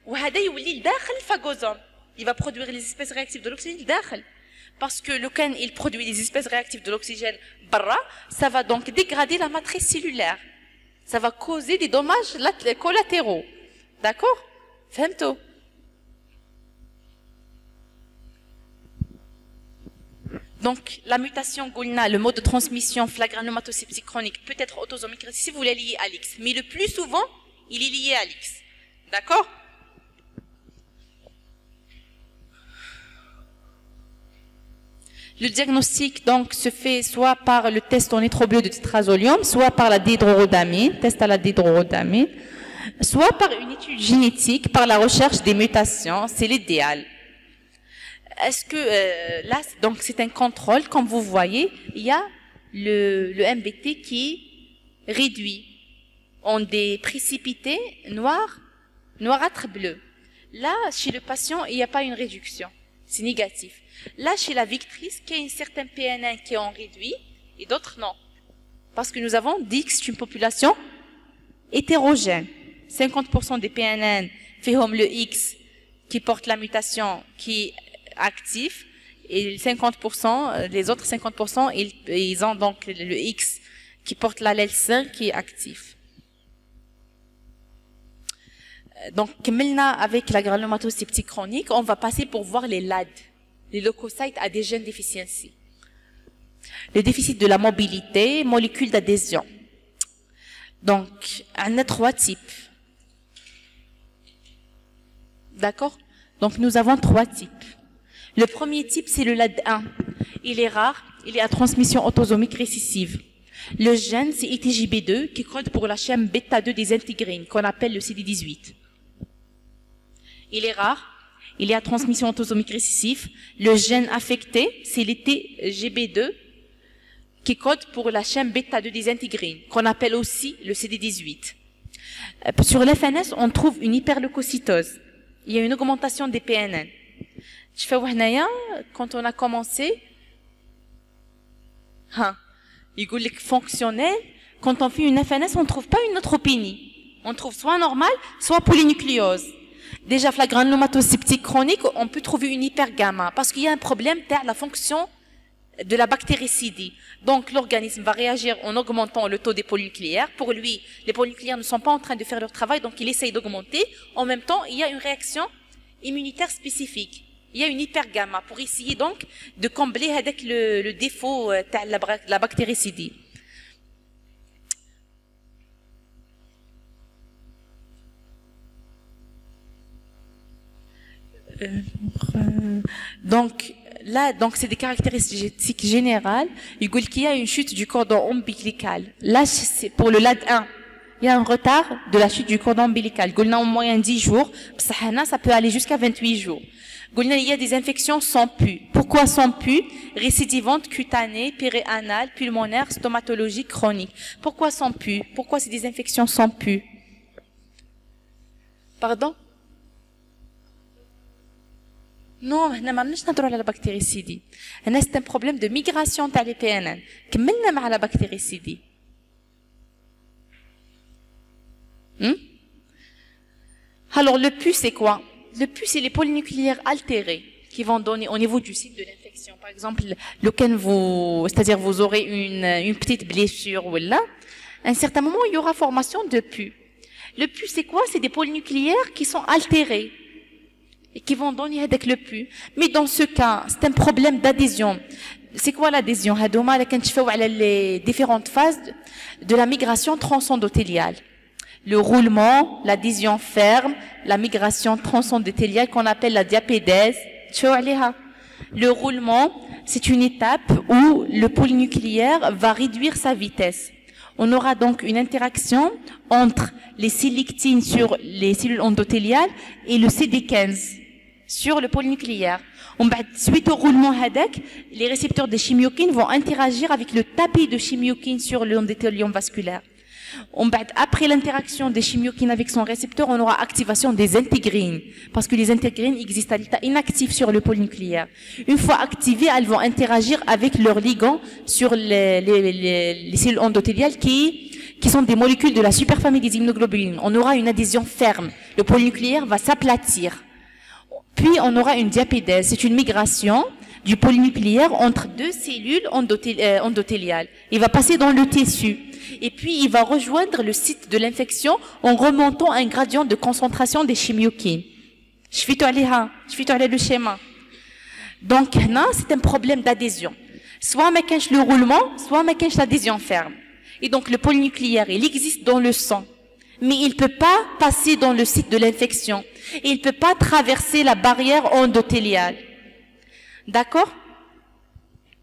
Il va produire les espèces réactives de l'oxygène. Parce que le can, il produit les espèces réactives de l'oxygène, ça va donc dégrader la matrice cellulaire. Ça va causer des dommages collatéraux. D'accord? Femto. Donc, la mutation Goulna, le mode de transmission granulomatose septique chronique peut être autosomique récessive ou lié à l'X. Mais le plus souvent, il est lié à l'X. D'accord? Le diagnostic donc se fait soit par le test en nitrobleu de tétrazolium, soit par la dihydrorhodamine, test à la dihydrorhodamine, soit par une étude génétique, par la recherche des mutations, c'est l'idéal. Est-ce que euh, là, donc c'est un contrôle, comme vous voyez, il y a le, le M B T qui est réduit en des précipités noirs, noirâtres bleus. Là, chez le patient, il n'y a pas une réduction, c'est négatif. Là, chez la victrice, il y a une certaine P N N qui est en réduit et d'autres non. Parce que nous avons dit que c'est une population hétérogène. cinquante pour cent des P N N fait le X qui porte la mutation qui est actif et cinquante pour cent, les autres cinquante pour cent, ils, ils ont donc le X qui porte l'allèle cinq qui est actif. Donc, avec la granulomatose septique chronique, on va passer pour voir les L A D. Les leucocytes adhesion deficiency. Le déficit de la mobilité, molécule d'adhésion. Donc, on a trois types. D'accord? Donc, nous avons trois types. Le premier type, c'est le L A D un. Il est rare, il est à transmission autosomique récessive. Le gène, c'est I T J B deux, qui code pour la chaîne bêta deux des intégrines, qu'on appelle le C D dix-huit. Il est rare. Il est à transmission autosomique récessive. Le gène affecté, c'est l'I T G B deux, qui code pour la chaîne bêta deux des intégrines, qu'on appelle aussi le C D dix-huit. Sur l'F N S, on trouve une hyperleucocytose. Il y a une augmentation des P N N. Quand on a commencé, hein, il dit que fonctionnel, quand on fait une F N S, on ne trouve pas une neutropénie. On trouve soit normale, soit polynucléose. Déjà, la granulomatose septique chronique, on peut trouver une hypergamma parce qu'il y a un problème de la fonction de la bactéricidie. Donc, l'organisme va réagir en augmentant le taux des polynucléaires. Pour lui, les polynucléaires ne sont pas en train de faire leur travail, donc il essaye d'augmenter. En même temps, il y a une réaction immunitaire spécifique. Il y a une hypergamma pour essayer donc de combler avec le, le défaut de la, la bactéricidie. Euh, donc là, donc c'est des caractéristiques générales. Il dit qu'il y a une chute du cordon ombilical. Là, c'est pour le L A D un. Il y a un retard de la chute du cordon ombilical. Il y a en moyenne dix jours. Ça peut aller jusqu'à vingt-huit jours. Il y a des infections sans pu. Pourquoi sans pu? Récidivantes, cutanées, périanales, pulmonaires, stomatologiques, chroniques. Pourquoi sans pu? Pourquoi c'est des infections sans pu? Pardon? Non, nous n'avons pas la bactéricidie. C'est un problème de migration de les P N N. Nous avons la bactéricidie. Hmm? Alors, le pu, c'est quoi? Le pu, c'est les polynucléaires altérés qui vont donner au niveau du site de l'infection. Par exemple, lequel vous, c'est-à-dire vous aurez une, une petite blessure ou là, à un certain moment, il y aura formation de pu. Le pu, c'est quoi? C'est des polynucléaires qui sont altérés et qui vont donner avec le pu. Mais dans ce cas, c'est un problème d'adhésion. C'est quoi l'adhésion? Les différentes phases de la migration transendothéliale. Le roulement, l'adhésion ferme, la migration transendothéliale qu'on appelle la diapédèse. Le roulement, c'est une étape où le polynucléaire va réduire sa vitesse. On aura donc une interaction entre les sélectines sur les cellules endothéliales et le C D quinze sur le polynucléaire. Suite au roulement HADEC, les récepteurs de chimiokines vont interagir avec le tapis de chimiokines sur l'endothélium vasculaire. Après l'interaction des chimiokines avec son récepteur, on aura activation des intégrines, parce que les intégrines existent à l'état inactif sur le polynucléaire. Une fois activées, elles vont interagir avec leurs ligands sur les, les, les, les cellules endothéliales qui, qui sont des molécules de la superfamille des immunoglobulines. On aura une adhésion ferme. Le polynucléaire va s'aplatir. Puis, on aura une diapédèse. C'est une migration du polynucléaire entre deux cellules endothéliales. Il va passer dans le tissu. Et puis, il va rejoindre le site de l'infection en remontant un gradient de concentration des chimiokines. Je fais le schéma. Donc, là, c'est un problème d'adhésion. Soit ma cache le roulement, soit ma cache l'adhésion ferme. Et donc, le polynucléaire, il existe dans le sang. Mais il ne peut pas passer dans le site de l'infection. Et il ne peut pas traverser la barrière endothéliale. D'accord?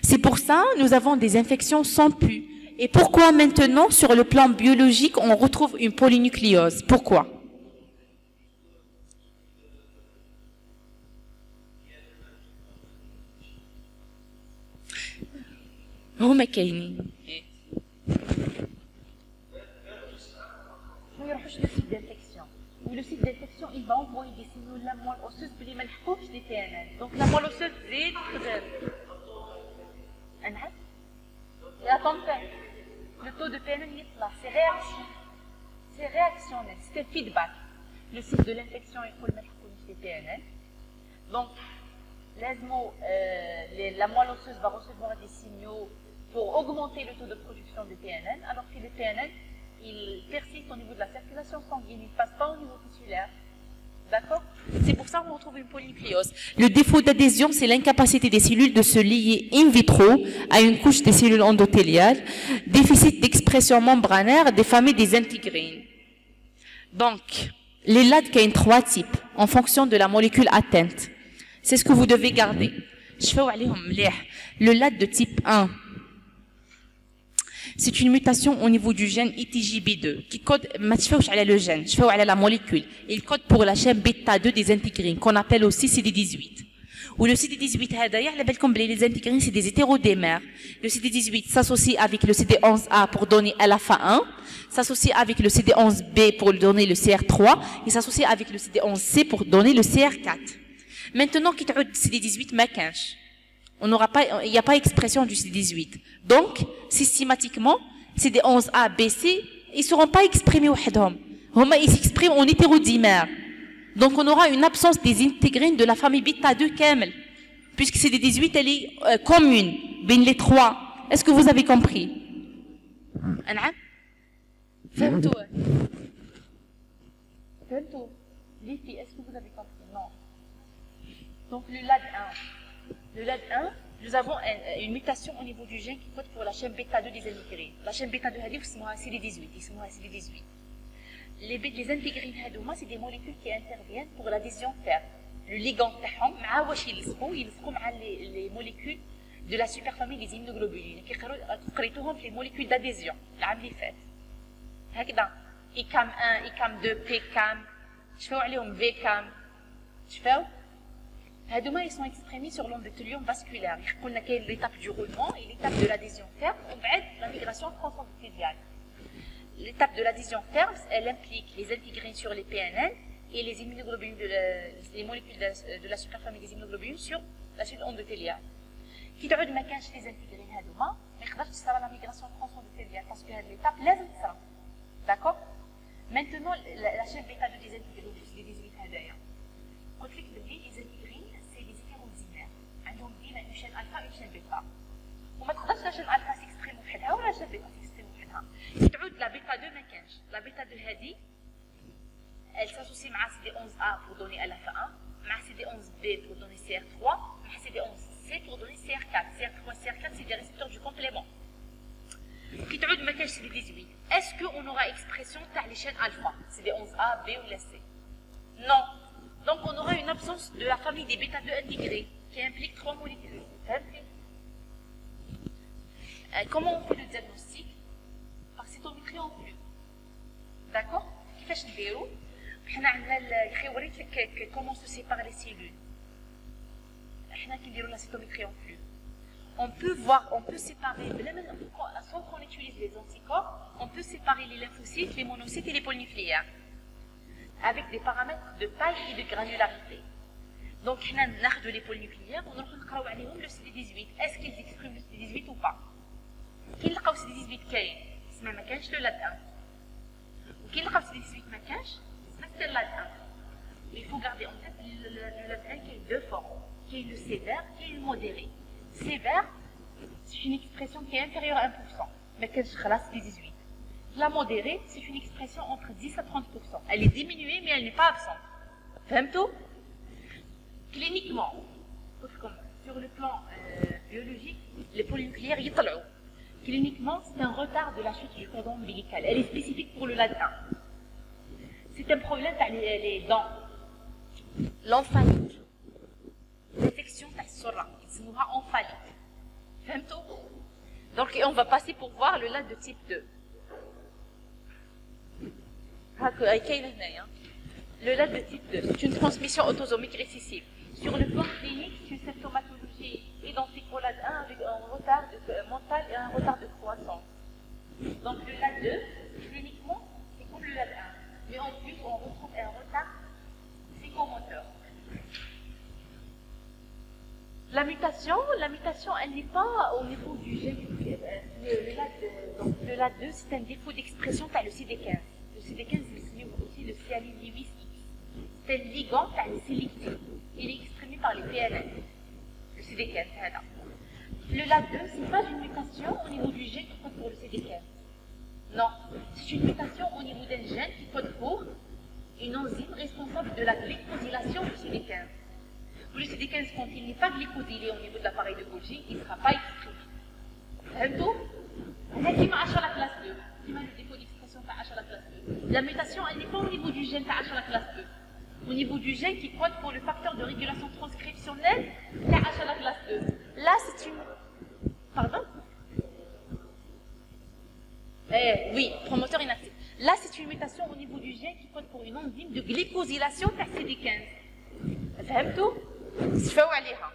C'est pour ça nous avons des infections sans pus. Et pourquoi maintenant, sur le plan biologique, on retrouve une polynucléose? Pourquoi? هما كاينين. ما يروحوش للسيت d'infection. Ou le site d'infection, il va envoyer des signaux de la moelle osseuse اللي ما لحقوش دي T N N. Donc la moelle osseuse تزيد تخدم. نعم. يا طنطا. Le taux de T N N يطلع. C'est réaction. C'est réactionnel. C'est un feedback. Le site de l'infection يقول ما لحقوش دي T N N. Donc لازمو euh, la moelle osseuse va recevoir des signaux pour augmenter le taux de production de T N N, alors que le T N N, il persiste au niveau de la circulation sanguine, il ne passe pas au niveau tissulaire. D'accord? C'est pour ça qu'on retrouve une polynucléose. Le défaut d'adhésion, c'est l'incapacité des cellules de se lier in vitro à une couche des cellules endothéliales, déficit d'expression membranaire des familles des intégrines. Donc, les L A D, il y a trois types, en fonction de la molécule atteinte. C'est ce que vous devez garder. Le L A D de type un, c'est une mutation au niveau du gène I T G B deux qui code, ما تشفاوش على le gène, تشفاو على la molécule. Il code pour la chaîne bêta deux des intégrines qu'on appelle aussi C D dix-huit. Ou le C D dix-huit هذايا على بالكم بلي les intégrines c'est des hétérodémères. Le C D dix-huit s'associe avec le C D onze A pour donner alpha un, s'associe avec le C D onze B pour donner le C R trois et s'associe avec le C D onze C pour donner le C R quatre. Maintenant qui تعود C D dix-huit ما كانش. On n'aura pas, il n'y a pas expression du C D dix-huit. Donc, systématiquement, C D onze A, B, C, ils ne seront pas exprimés وحدهم. هما, ils s'expriment en hétérodimère. Donc, on aura une absence des intégrines de la famille bêta deux كامل. Puisque C D dix-huit, elle est euh, commune, بين les trois. Est-ce que vous avez compris? نعم. فهمتوا؟ فهمتوا؟ Les filles, est-ce que vous avez compris? Non. Donc, le L A D un. Le L A D un, nous avons un, une mutation au niveau du gène qui code pour la chaîne bêta deux des intégrines. La chaîne bêta deux, c'est C D dix-huit. C D dix-huit. Les, les intégrines, c'est des molécules qui interviennent pour l'adhésion ferme. Le ligand, ils sont les, les molécules de la superfamille des immunoglobulines. Qui sont les molécules d'adhésion. L'année اللي فات. هكذا. I C A M un, I C A M deux, P C A M. شفاو عليهم V C A M. شفاو؟ هادوما ils sont exprimés sur l'endothélium vasculaire. يقولنا كاين l'étape du roulement et l'étape de l'adhésion ferme وبعد la migration transendothéliale. L'étape de l'adhésion ferme, elle implique les intégrines sur les P N N et les immunoglobulines de la, les molécules de la, de la superfamille des immunoglobulines sur la cellule endothéliale. كي تعود ما كانش les intégrines هادوما ما يقدرش تصرى la migration transendothéliale parce que هاد l'étape لازم تصرى. D'accord? Maintenant la, la chaîne bêta deux des intégrines du C D dix-huit هدايا. قلت لك بلي les intégrines عندهم ديما une chaîne alpha une chaîne bêta وما تقدرش لا chaîne alpha s'exprime وحدها ولا chaîne bêta s'exprime وحدها. تعود la bêta deux ما كانش. La bêta deux هذه elle s'associe مع C D onze A pour donner alpha un, مع C D onze B pour donner C R trois, مع C D onze C pour donner C R quatre. C R trois C R quatre c'est des récepteurs du complément. كي تعود ما كانش C D dix-huit. Est-ce que on aura expression تاع les chaînes alpha C D onze A, B ou la C? Non. Donc on aura une absence de la famille des bêta deux intégrés qui implique trois molécules. Euh, comment on fait le diagnostic? Par cytométrie en flux. D'accord? كيفاش نديرو؟ حنا عندنا الخيوريت comment se séparent les cellules. حنا كي نديرو la cytométrie en flux. On peut voir, on peut séparer, sans qu'on utilise les anticorps, on peut séparer les lymphocytes, les monocytes et les polynucléaires avec des paramètres de taille et de granularité. Donc, on a les polynucléaires, on a le C D dix-huit. Est-ce qu'ils expriment le C D dix-huit ou pas? Qui le C D dix-huit كاين اسمه ما كانش le L A D un. وكي le C D dix-huit ما كانش اسمه le L A D un. Il faut garder en tête le L A D un qui a deux formes, qui est le sévère, qui est le modéré. Sévère, c'est une expression qui est inférieure à un pour cent. ما كانش خلاص C D dix-huit. La modérée, c'est une expression entre dix à trente pour cent. Elle est diminuée, mais elle n'est pas absente. فهمتوا? Cliniquement, sur le plan euh, biologique, les polynucléaires يطلعوا. Cliniquement, c'est un retard de la chute du cordon ombilical. Elle est spécifique pour le L A D un. C'est un problème dans les, les dents. L'emphalite. L'infection تاع السرة يسموها emphalite. Donc on va passer pour voir le L A D de type deux. Le L A D de type deux, c'est une transmission autosomique récessive. Sur le plan clinique, c'est une symptomatologie identique au L A D un avec un retard de, euh, mental et un retard de croissance. Donc le L A D deux, cliniquement, c'est comme le L A D un. Mais en plus, on retrouve un retard psychomoteur. La mutation, la mutation, elle n'est pas au niveau du gène. Le, le, L A D, donc, le L A D deux, c'est un défaut d'expression par le C D quinze. Le C D quinze, c'est aussi le sialyl Lewis X. C'est le ligand par le sélectif. Il est exprimé par les P L N. Le C D quinze, c'est là. Le L A D deux, ce n'est pas une mutation au niveau du gène qui code pour le C D quinze. Non, c'est une mutation au niveau d'un gène qui code pour une enzyme responsable de la glycosylation du C D quinze. Le C D quinze, quand il n'est pas glycosylé au niveau de l'appareil de Golgi, il ne sera pas exprimé. فهمتوا؟ هذا كيما عشرة la classe deux. كيما le défaut d'expression تاع عشرة la classe deux. La mutation, elle n'est pas au niveau du gène تاع عشرة la classe deux. Au niveau du gène qui code pour le facteur de régulation transcriptionnelle تاع عشرة la classe deux. Là, c'est une... Pardon? Eh, oui, promoteur inactif. Là, c'est une mutation au niveau du gène qui code pour une enzyme de glycosylation تاع C D quinze. فهمتوا؟ استفاو عليها.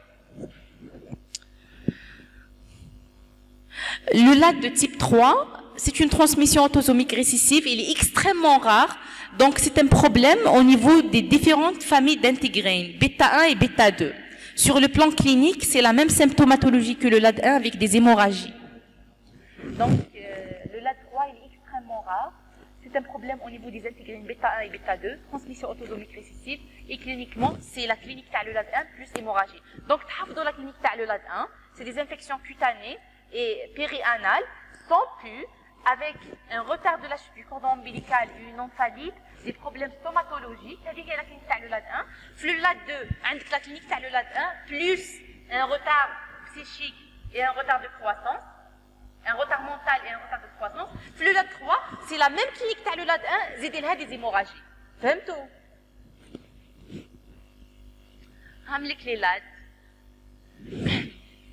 Le L A D de type trois, c'est une transmission autosomique récessive, il est extrêmement rare, donc c'est un problème au niveau des différentes familles d'intégrines, bêta un et bêta deux. Sur le plan clinique, c'est la même symptomatologie que le L A D un avec des hémorragies. Donc euh, le L A D trois, il est extrêmement rare. C'est un problème au niveau des intégrines bêta un et bêta deux, transmission autosomique récessive, et cliniquement, c'est la clinique de le L A D un plus hémorragie. Donc, dans la clinique de le L A D un, c'est des infections cutanées et périanales, sans pu, avec un retard de la chute du cordon ombilical et une omphalite, des problèmes stomatologiques, c'est-à-dire la clinique de le L A D un, plus le L A D deux, avec la clinique de le L A D un, plus un retard psychique et un retard de croissance, un retard mental et un retard de croissance. Le L A D trois, c'est la même clinique que le L A D un, زيدلها des hémorragies. فهمتوا؟ هعملك les L A D.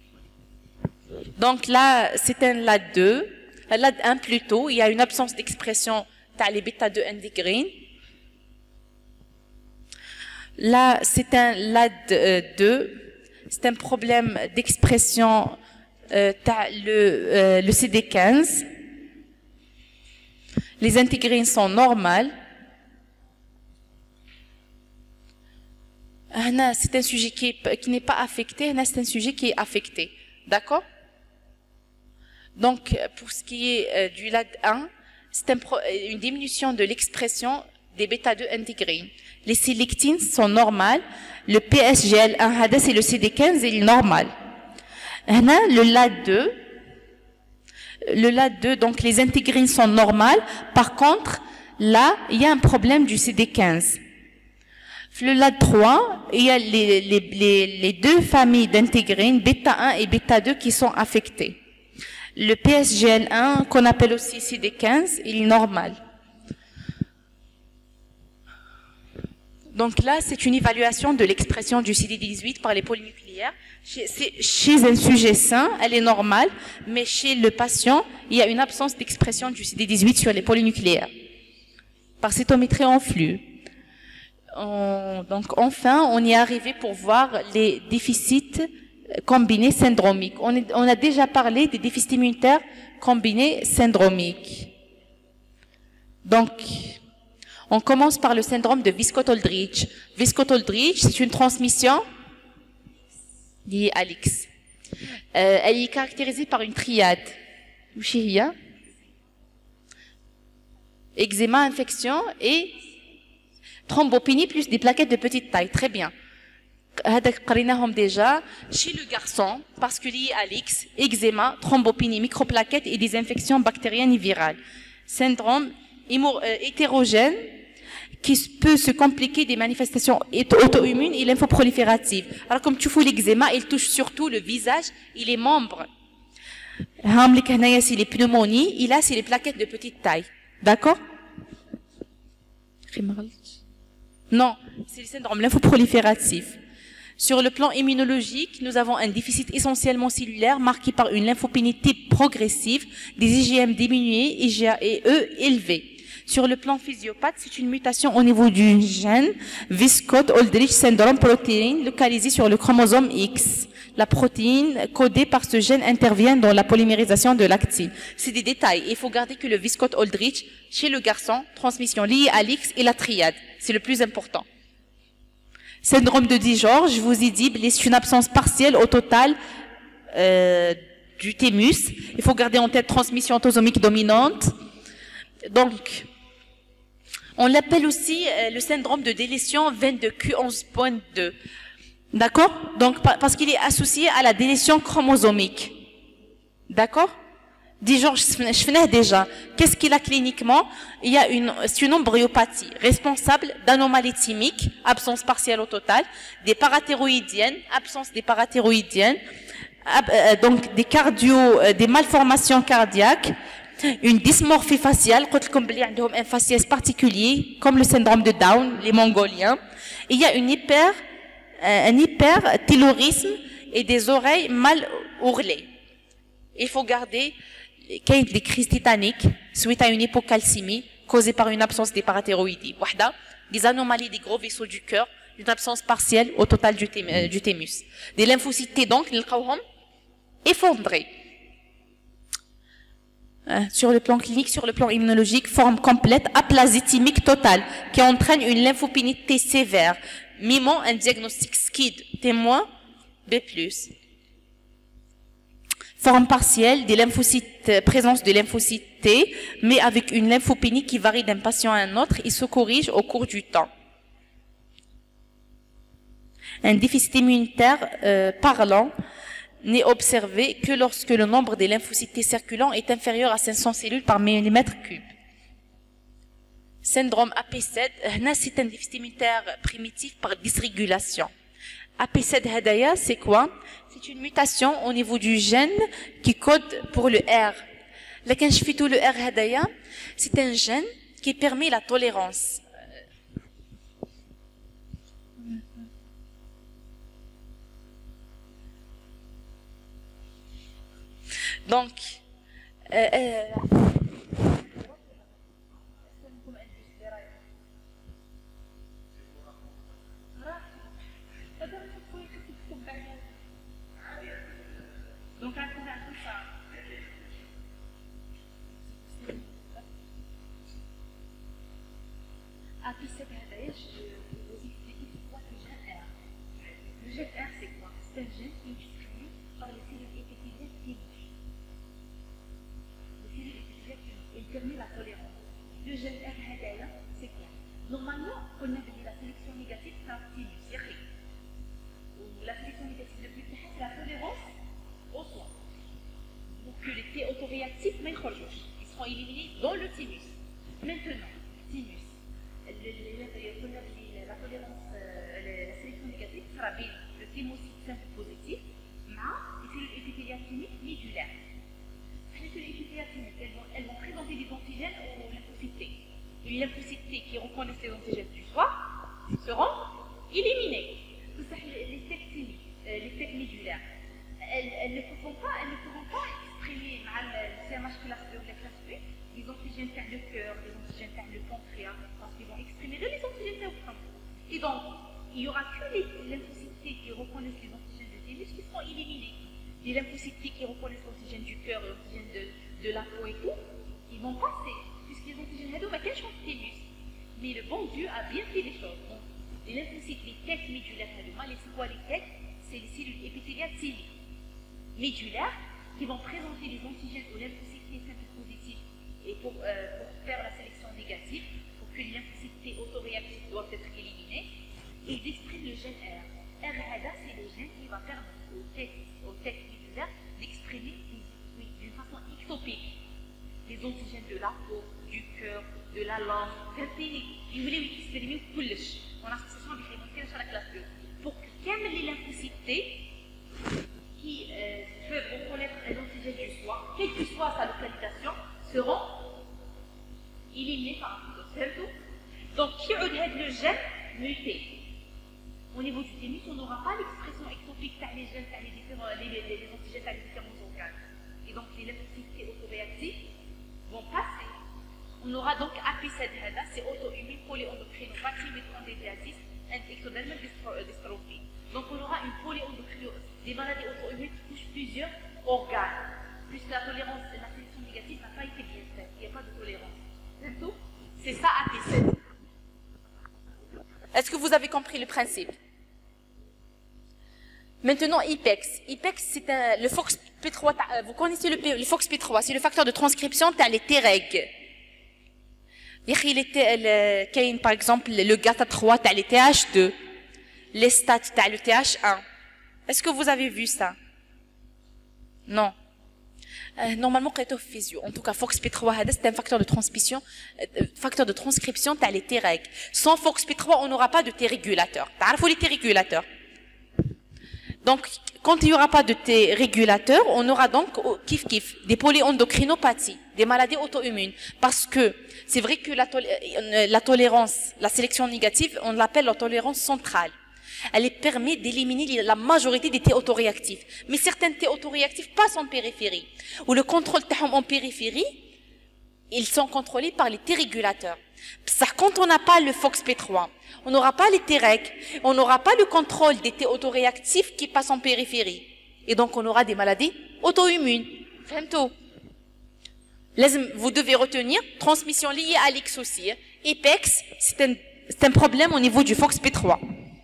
Donc là, c'est un L A D deux, un L A D un plutôt, il y a une absence d'expression t'as les bêta deux intégrines. Là, c'est un L A D deux, c'est un problème d'expression euh, t'as le, euh, le C D quinze. Les intégrines sont normales. C'est un sujet qui, qui n'est pas affecté, c'est un sujet qui est affecté. D'accord? Donc, pour ce qui est euh, du L A D un, c'est un une diminution de l'expression des bêta deux intégrines. Les sélectines sont normales. Le P S G L un, c'est le C D quinze, il est normal. Le L A D deux, le L A D deux, donc les intégrines sont normales. Par contre, là, il y a un problème du C D quinze. Le L A D trois, il y a les, les, les, les deux familles d'intégrines, bêta un et bêta deux, qui sont affectées. Le P S G L un, qu'on appelle aussi C D quinze, il est normal. Donc là, c'est une évaluation de l'expression du C D dix-huit par les polynucléaires. Chez, chez un sujet sain, elle est normale, mais chez le patient, il y a une absence d'expression du C D dix-huit sur les polynucléaires. Par cytométrie en flux. On, donc enfin, on y est arrivé pour voir les déficits combinés syndromiques. On, est, on a déjà parlé des déficits immunitaires combinés syndromiques. Donc, on commence par le syndrome de Wiskott-Aldrich. Wiskott-Aldrich, c'est une transmission liée à l'X. Euh, elle est caractérisée par une triade. Eczéma, infection et thrombopénie plus des plaquettes de petite taille. Très bien. Déjà chez le garçon, parce que lié à l'X, eczéma, thrombopénie, microplaquettes et des infections bactériennes et virales. Syndrome hétérogène qui peut se compliquer des manifestations auto-immunes et lymphoprolifératives. Alors comme tu vois, l'eczéma, il touche surtout le visage et les membres. C'est les pneumonies, et là c'est les plaquettes de petite taille. D'accord? Non, c'est le syndrome lymphoprolifératif. Sur le plan immunologique, nous avons un déficit essentiellement cellulaire marqué par une lymphopénie type progressive, des I G M diminués, I G A et E élevés. Sur le plan physiopathe, c'est une mutation au niveau du gène Wiskott-Aldrich syndrome protéine localisée sur le chromosome X. La protéine codée par ce gène intervient dans la polymérisation de l'actine. C'est des détails. Il faut garder que le Wiskott-Aldrich, chez le garçon, transmission liée à l'X et la triade. C'est le plus important. Syndrome de Dijorge, je vous ai dit, c'est une absence partielle au total euh, du thymus. Il faut garder en tête transmission autosomique dominante. Donc, on l'appelle aussi euh, le syndrome de délétion vingt-deux Q onze point deux. D'accord? Donc, parce qu'il est associé à la délétion chromosomique. D'accord? Dijorge, je finis déjà. Qu'est-ce qu'il a cliniquement? Il y a une, c'est une embryopathie responsable d'anomalies thymiques, absence partielle au total, des parathyroïdiennes, absence des parathyroïdiennes, euh, donc des cardio, euh, des malformations cardiaques, une dysmorphie faciale, un faciès particulier, comme le syndrome de Down, les Mongoliens. Il y a une hyper, euh, un hyperthyroïsme et des oreilles mal ourlées. Il faut garder des crises tétaniques suite à une hypocalcémie causée par une absence des parathyroïdies. Des anomalies des gros vaisseaux du cœur, une absence partielle au total du, thym, du thymus. Des lymphocytes T, donc, effondrés. Sur le plan clinique, sur le plan immunologique, forme complète, aplasie thymique totale, qui entraîne une lymphopénie T sévère, mimant un diagnostic S C I D, témoin B plus. Forme partielle, des lymphocytes, présence de lymphocytes T, mais avec une lymphopénie qui varie d'un patient à un autre et se corrige au cours du temps. Un déficit immunitaire euh, parlant n'est observé que lorsque le nombre des lymphocytes T circulants est inférieur à cinq cents cellules par millimètre cube. Syndrome A P sept, c'est un déficit immunitaire primitif par dysrégulation. A P sept Hadaya, c'est quoi? C'est une mutation au niveau du gène qui code pour le R. Là, quand je fais tout le R Hadaya, c'est un gène qui permet la tolérance. Donc, euh, euh, Donc, un coup ça. A P sept, je vais vous expliquer pourquoi le gène R. Le gène R, c'est quoi? C'est un gène qui est exprimé par les cellules épithéliales thymiques. Les cellules épithéliales thymiques, il permet la tolérance. Le gène R, c'est quoi? Normalement, on a dit la sélection négative, c'est un thymus, ou la sélection négative de plus c'est la tolérance au soin. Donc que les T autoréactifs, ils seront éliminés dans le thymus. Maintenant, thymus, la tolérance, la sélection négative sera bien le thymocyte simple positif, mais les cellules épithéliales thymiques médulaires. Les cellules épithéliales thymiques, elles vont, elles vont présenter des antigènes aux lymphocytes T. Les lymphocytes T qui reconnaissent les antigènes du foie seront éliminés. Les steaks thymiques, les steaks médulaires, elles, elles, ne pourront pas, elles ne pourront pas exprimer le C M H classe deux ou la classe B, les antigènes vers le cœur, les antigènes vers le pancréas, parce qu'ils vont exprimer les antigènes vers le pancréas. Et donc, il n'y aura que les lymphocytes T qui reconnaissent les antigènes de thymus qui seront éliminés. Les lymphocytes T qui reconnaissent l'antigène du cœur et l'antigène de, de la peau et tout, ils vont passer, puisque les antigènes ne quelle chose thymus. Mais le bon Dieu a bien fait les choses. Donc, les lymphocytes, les têtes médulaires, c'est quoi les têtes? C'est les cellules épithéliales thymiques médulaires qui vont présenter les antigènes aux lymphocytes T simples positifs et pour, euh, pour faire la sélection négative, pour que les lymphocytes T autoréactifs doivent être éliminés, ils expriment le gène R. R, c'est le gène qui va permettre aux têtes, aux têtes médulaires d'exprimer oui, d'une façon ectopique les antigènes de la peau, du cœur, de la langue. Ils voulaient expérimenter tout le on a association avec les montées sur la classe deux. Pour que les lymphocytes T qui euh, peuvent reconnaître les antigènes du foie, quelle que soit sa localisation, seront éliminés par un cytosol. Donc, qui aurait le gène muté. Au niveau du thymus, on n'aura pas l'expression ectopique par les gènes, par les, différents, les, les, les antigènes, par les différents organes. Et donc les lymphocytes autoréactifs vont passer. On aura donc A P C D, c'est auto-immune polyendocrinopathy with candidiasis and ectodermal dystrophy. Donc on aura une polyendocrinopathy, des maladies auto-immunes qui touchent plusieurs organes, puisque la tolérance, la sélection négative n'a pas été bien faite, il n'y a pas de tolérance. C'est tout. C'est ça A P C D. Est-ce que vous avez compris le principe? Maintenant, I P E X. I P E X, c'est un, le Fox P trois. Vous connaissez le, le Fox P trois, c'est le facteur de transcription, t'as les T-reg. Il est, par exemple, le gata trois, t'as les T H deux. Les stats, t'as le T H un. Est-ce que vous avez vu ça? Non. Euh, normalement, en tout cas, Fox P trois, c'est un facteur de transmission, euh, facteur de transcription, t'as les T-reg. Sans Fox P trois, on n'aura pas de T-régulateur. T'as les T-régulateurs. Donc, quand il n'y aura pas de T-régulateurs, on aura donc, kiff kiff, des polyendocrinopathies, des maladies auto-immunes. Parce que, c'est vrai que la, tol la tolérance, la sélection négative, on l'appelle la tolérance centrale. Elle permet d'éliminer la majorité des T autoréactifs. Mais certains T autoréactifs passent en périphérie. Ou le contrôle en périphérie, ils sont contrôlés par les T-régulateurs. Ça, quand on n'a pas le Fox P trois, on n'aura pas les T-reg, on n'aura pas le contrôle des T autoréactifs qui passent en périphérie. Et donc on aura des maladies auto-immunes. Femto. Vous devez retenir, transmission liée à l'X aussi. I P E X, c'est un, c'est un problème au niveau du Fox P trois.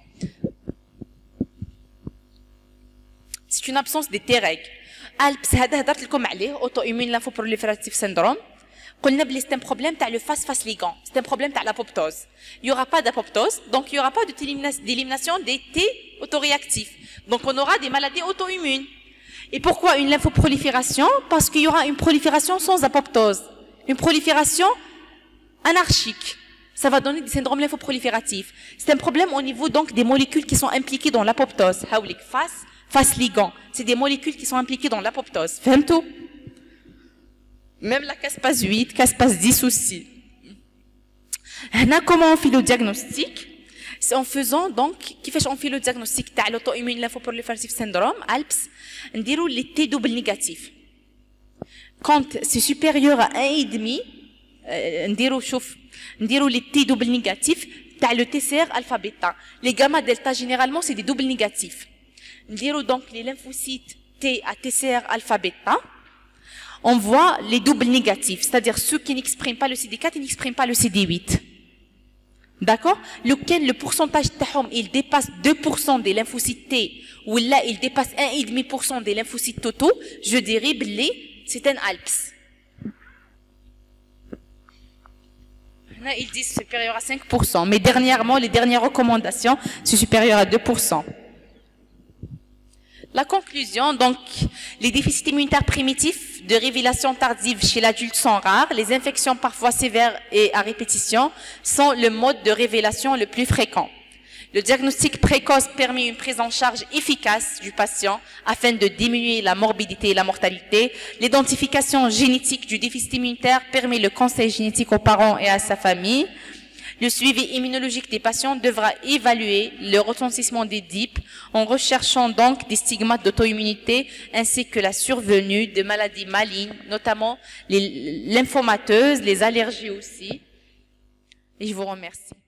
C'est une absence des T-reg. ALPS, هذا هدرت لكم عليه auto-immune lymphoproliferative syndrome. قلنا بلي c'est un problème تاع le face-face ligand. C'est un problème تاع l'apoptose. Il n'y aura pas d'apoptose, donc il n'y aura pas d'élimination des T autoréactifs. Donc on aura des maladies auto-immunes. Et pourquoi une lymphoprolifération? Parce qu'il y aura une prolifération sans apoptose. Une prolifération anarchique. Ça va donner des syndromes lymphoprolifératifs. C'est un problème au niveau donc des molécules qui sont impliquées dans l'apoptose. Hawlik face, face ligand. C'est des molécules qui sont impliquées dans l'apoptose. Fahmtou? Même la caspase huit, caspase dix aussi. Comment on fait le diagnostic? C'est en faisant donc, qui fait on fait le diagnostic de l'auto-immune lymphoproliferative syndrome, ALPS, on dit les T double négatifs. Quand c'est supérieur à un virgule cinq, on dit on dit les T double négatifs, t'as le T C R alpha bêta. Les gamma delta généralement c'est des doubles négatifs. On dit donc les lymphocytes T à T C R alpha bêta. On voit les doubles négatifs, c'est-à-dire ceux qui n'expriment pas le C D quatre, ils n'expriment pas le C D huit. D'accord? Lequel le pourcentage de il dépasse deux pour cent des lymphocytes T, ou là il dépasse un virgule cinq pour cent des lymphocytes totaux, je dirais que c'est un ALPS. Là, ils disent supérieur à cinq pour cent, mais dernièrement, les dernières recommandations, c'est supérieur à deux pour cent. La conclusion, donc, les déficits immunitaires primitifs de révélation tardive chez l'adulte sont rares. Les infections parfois sévères et à répétition sont le mode de révélation le plus fréquent. Le diagnostic précoce permet une prise en charge efficace du patient afin de diminuer la morbidité et la mortalité. L'identification génétique du déficit immunitaire permet le conseil génétique aux parents et à sa famille. Le suivi immunologique des patients devra évaluer le retentissement des D I P en recherchant donc des stigmates d'auto-immunité ainsi que la survenue de maladies malignes, notamment les lymphomateuses, les allergies aussi. Et je vous remercie.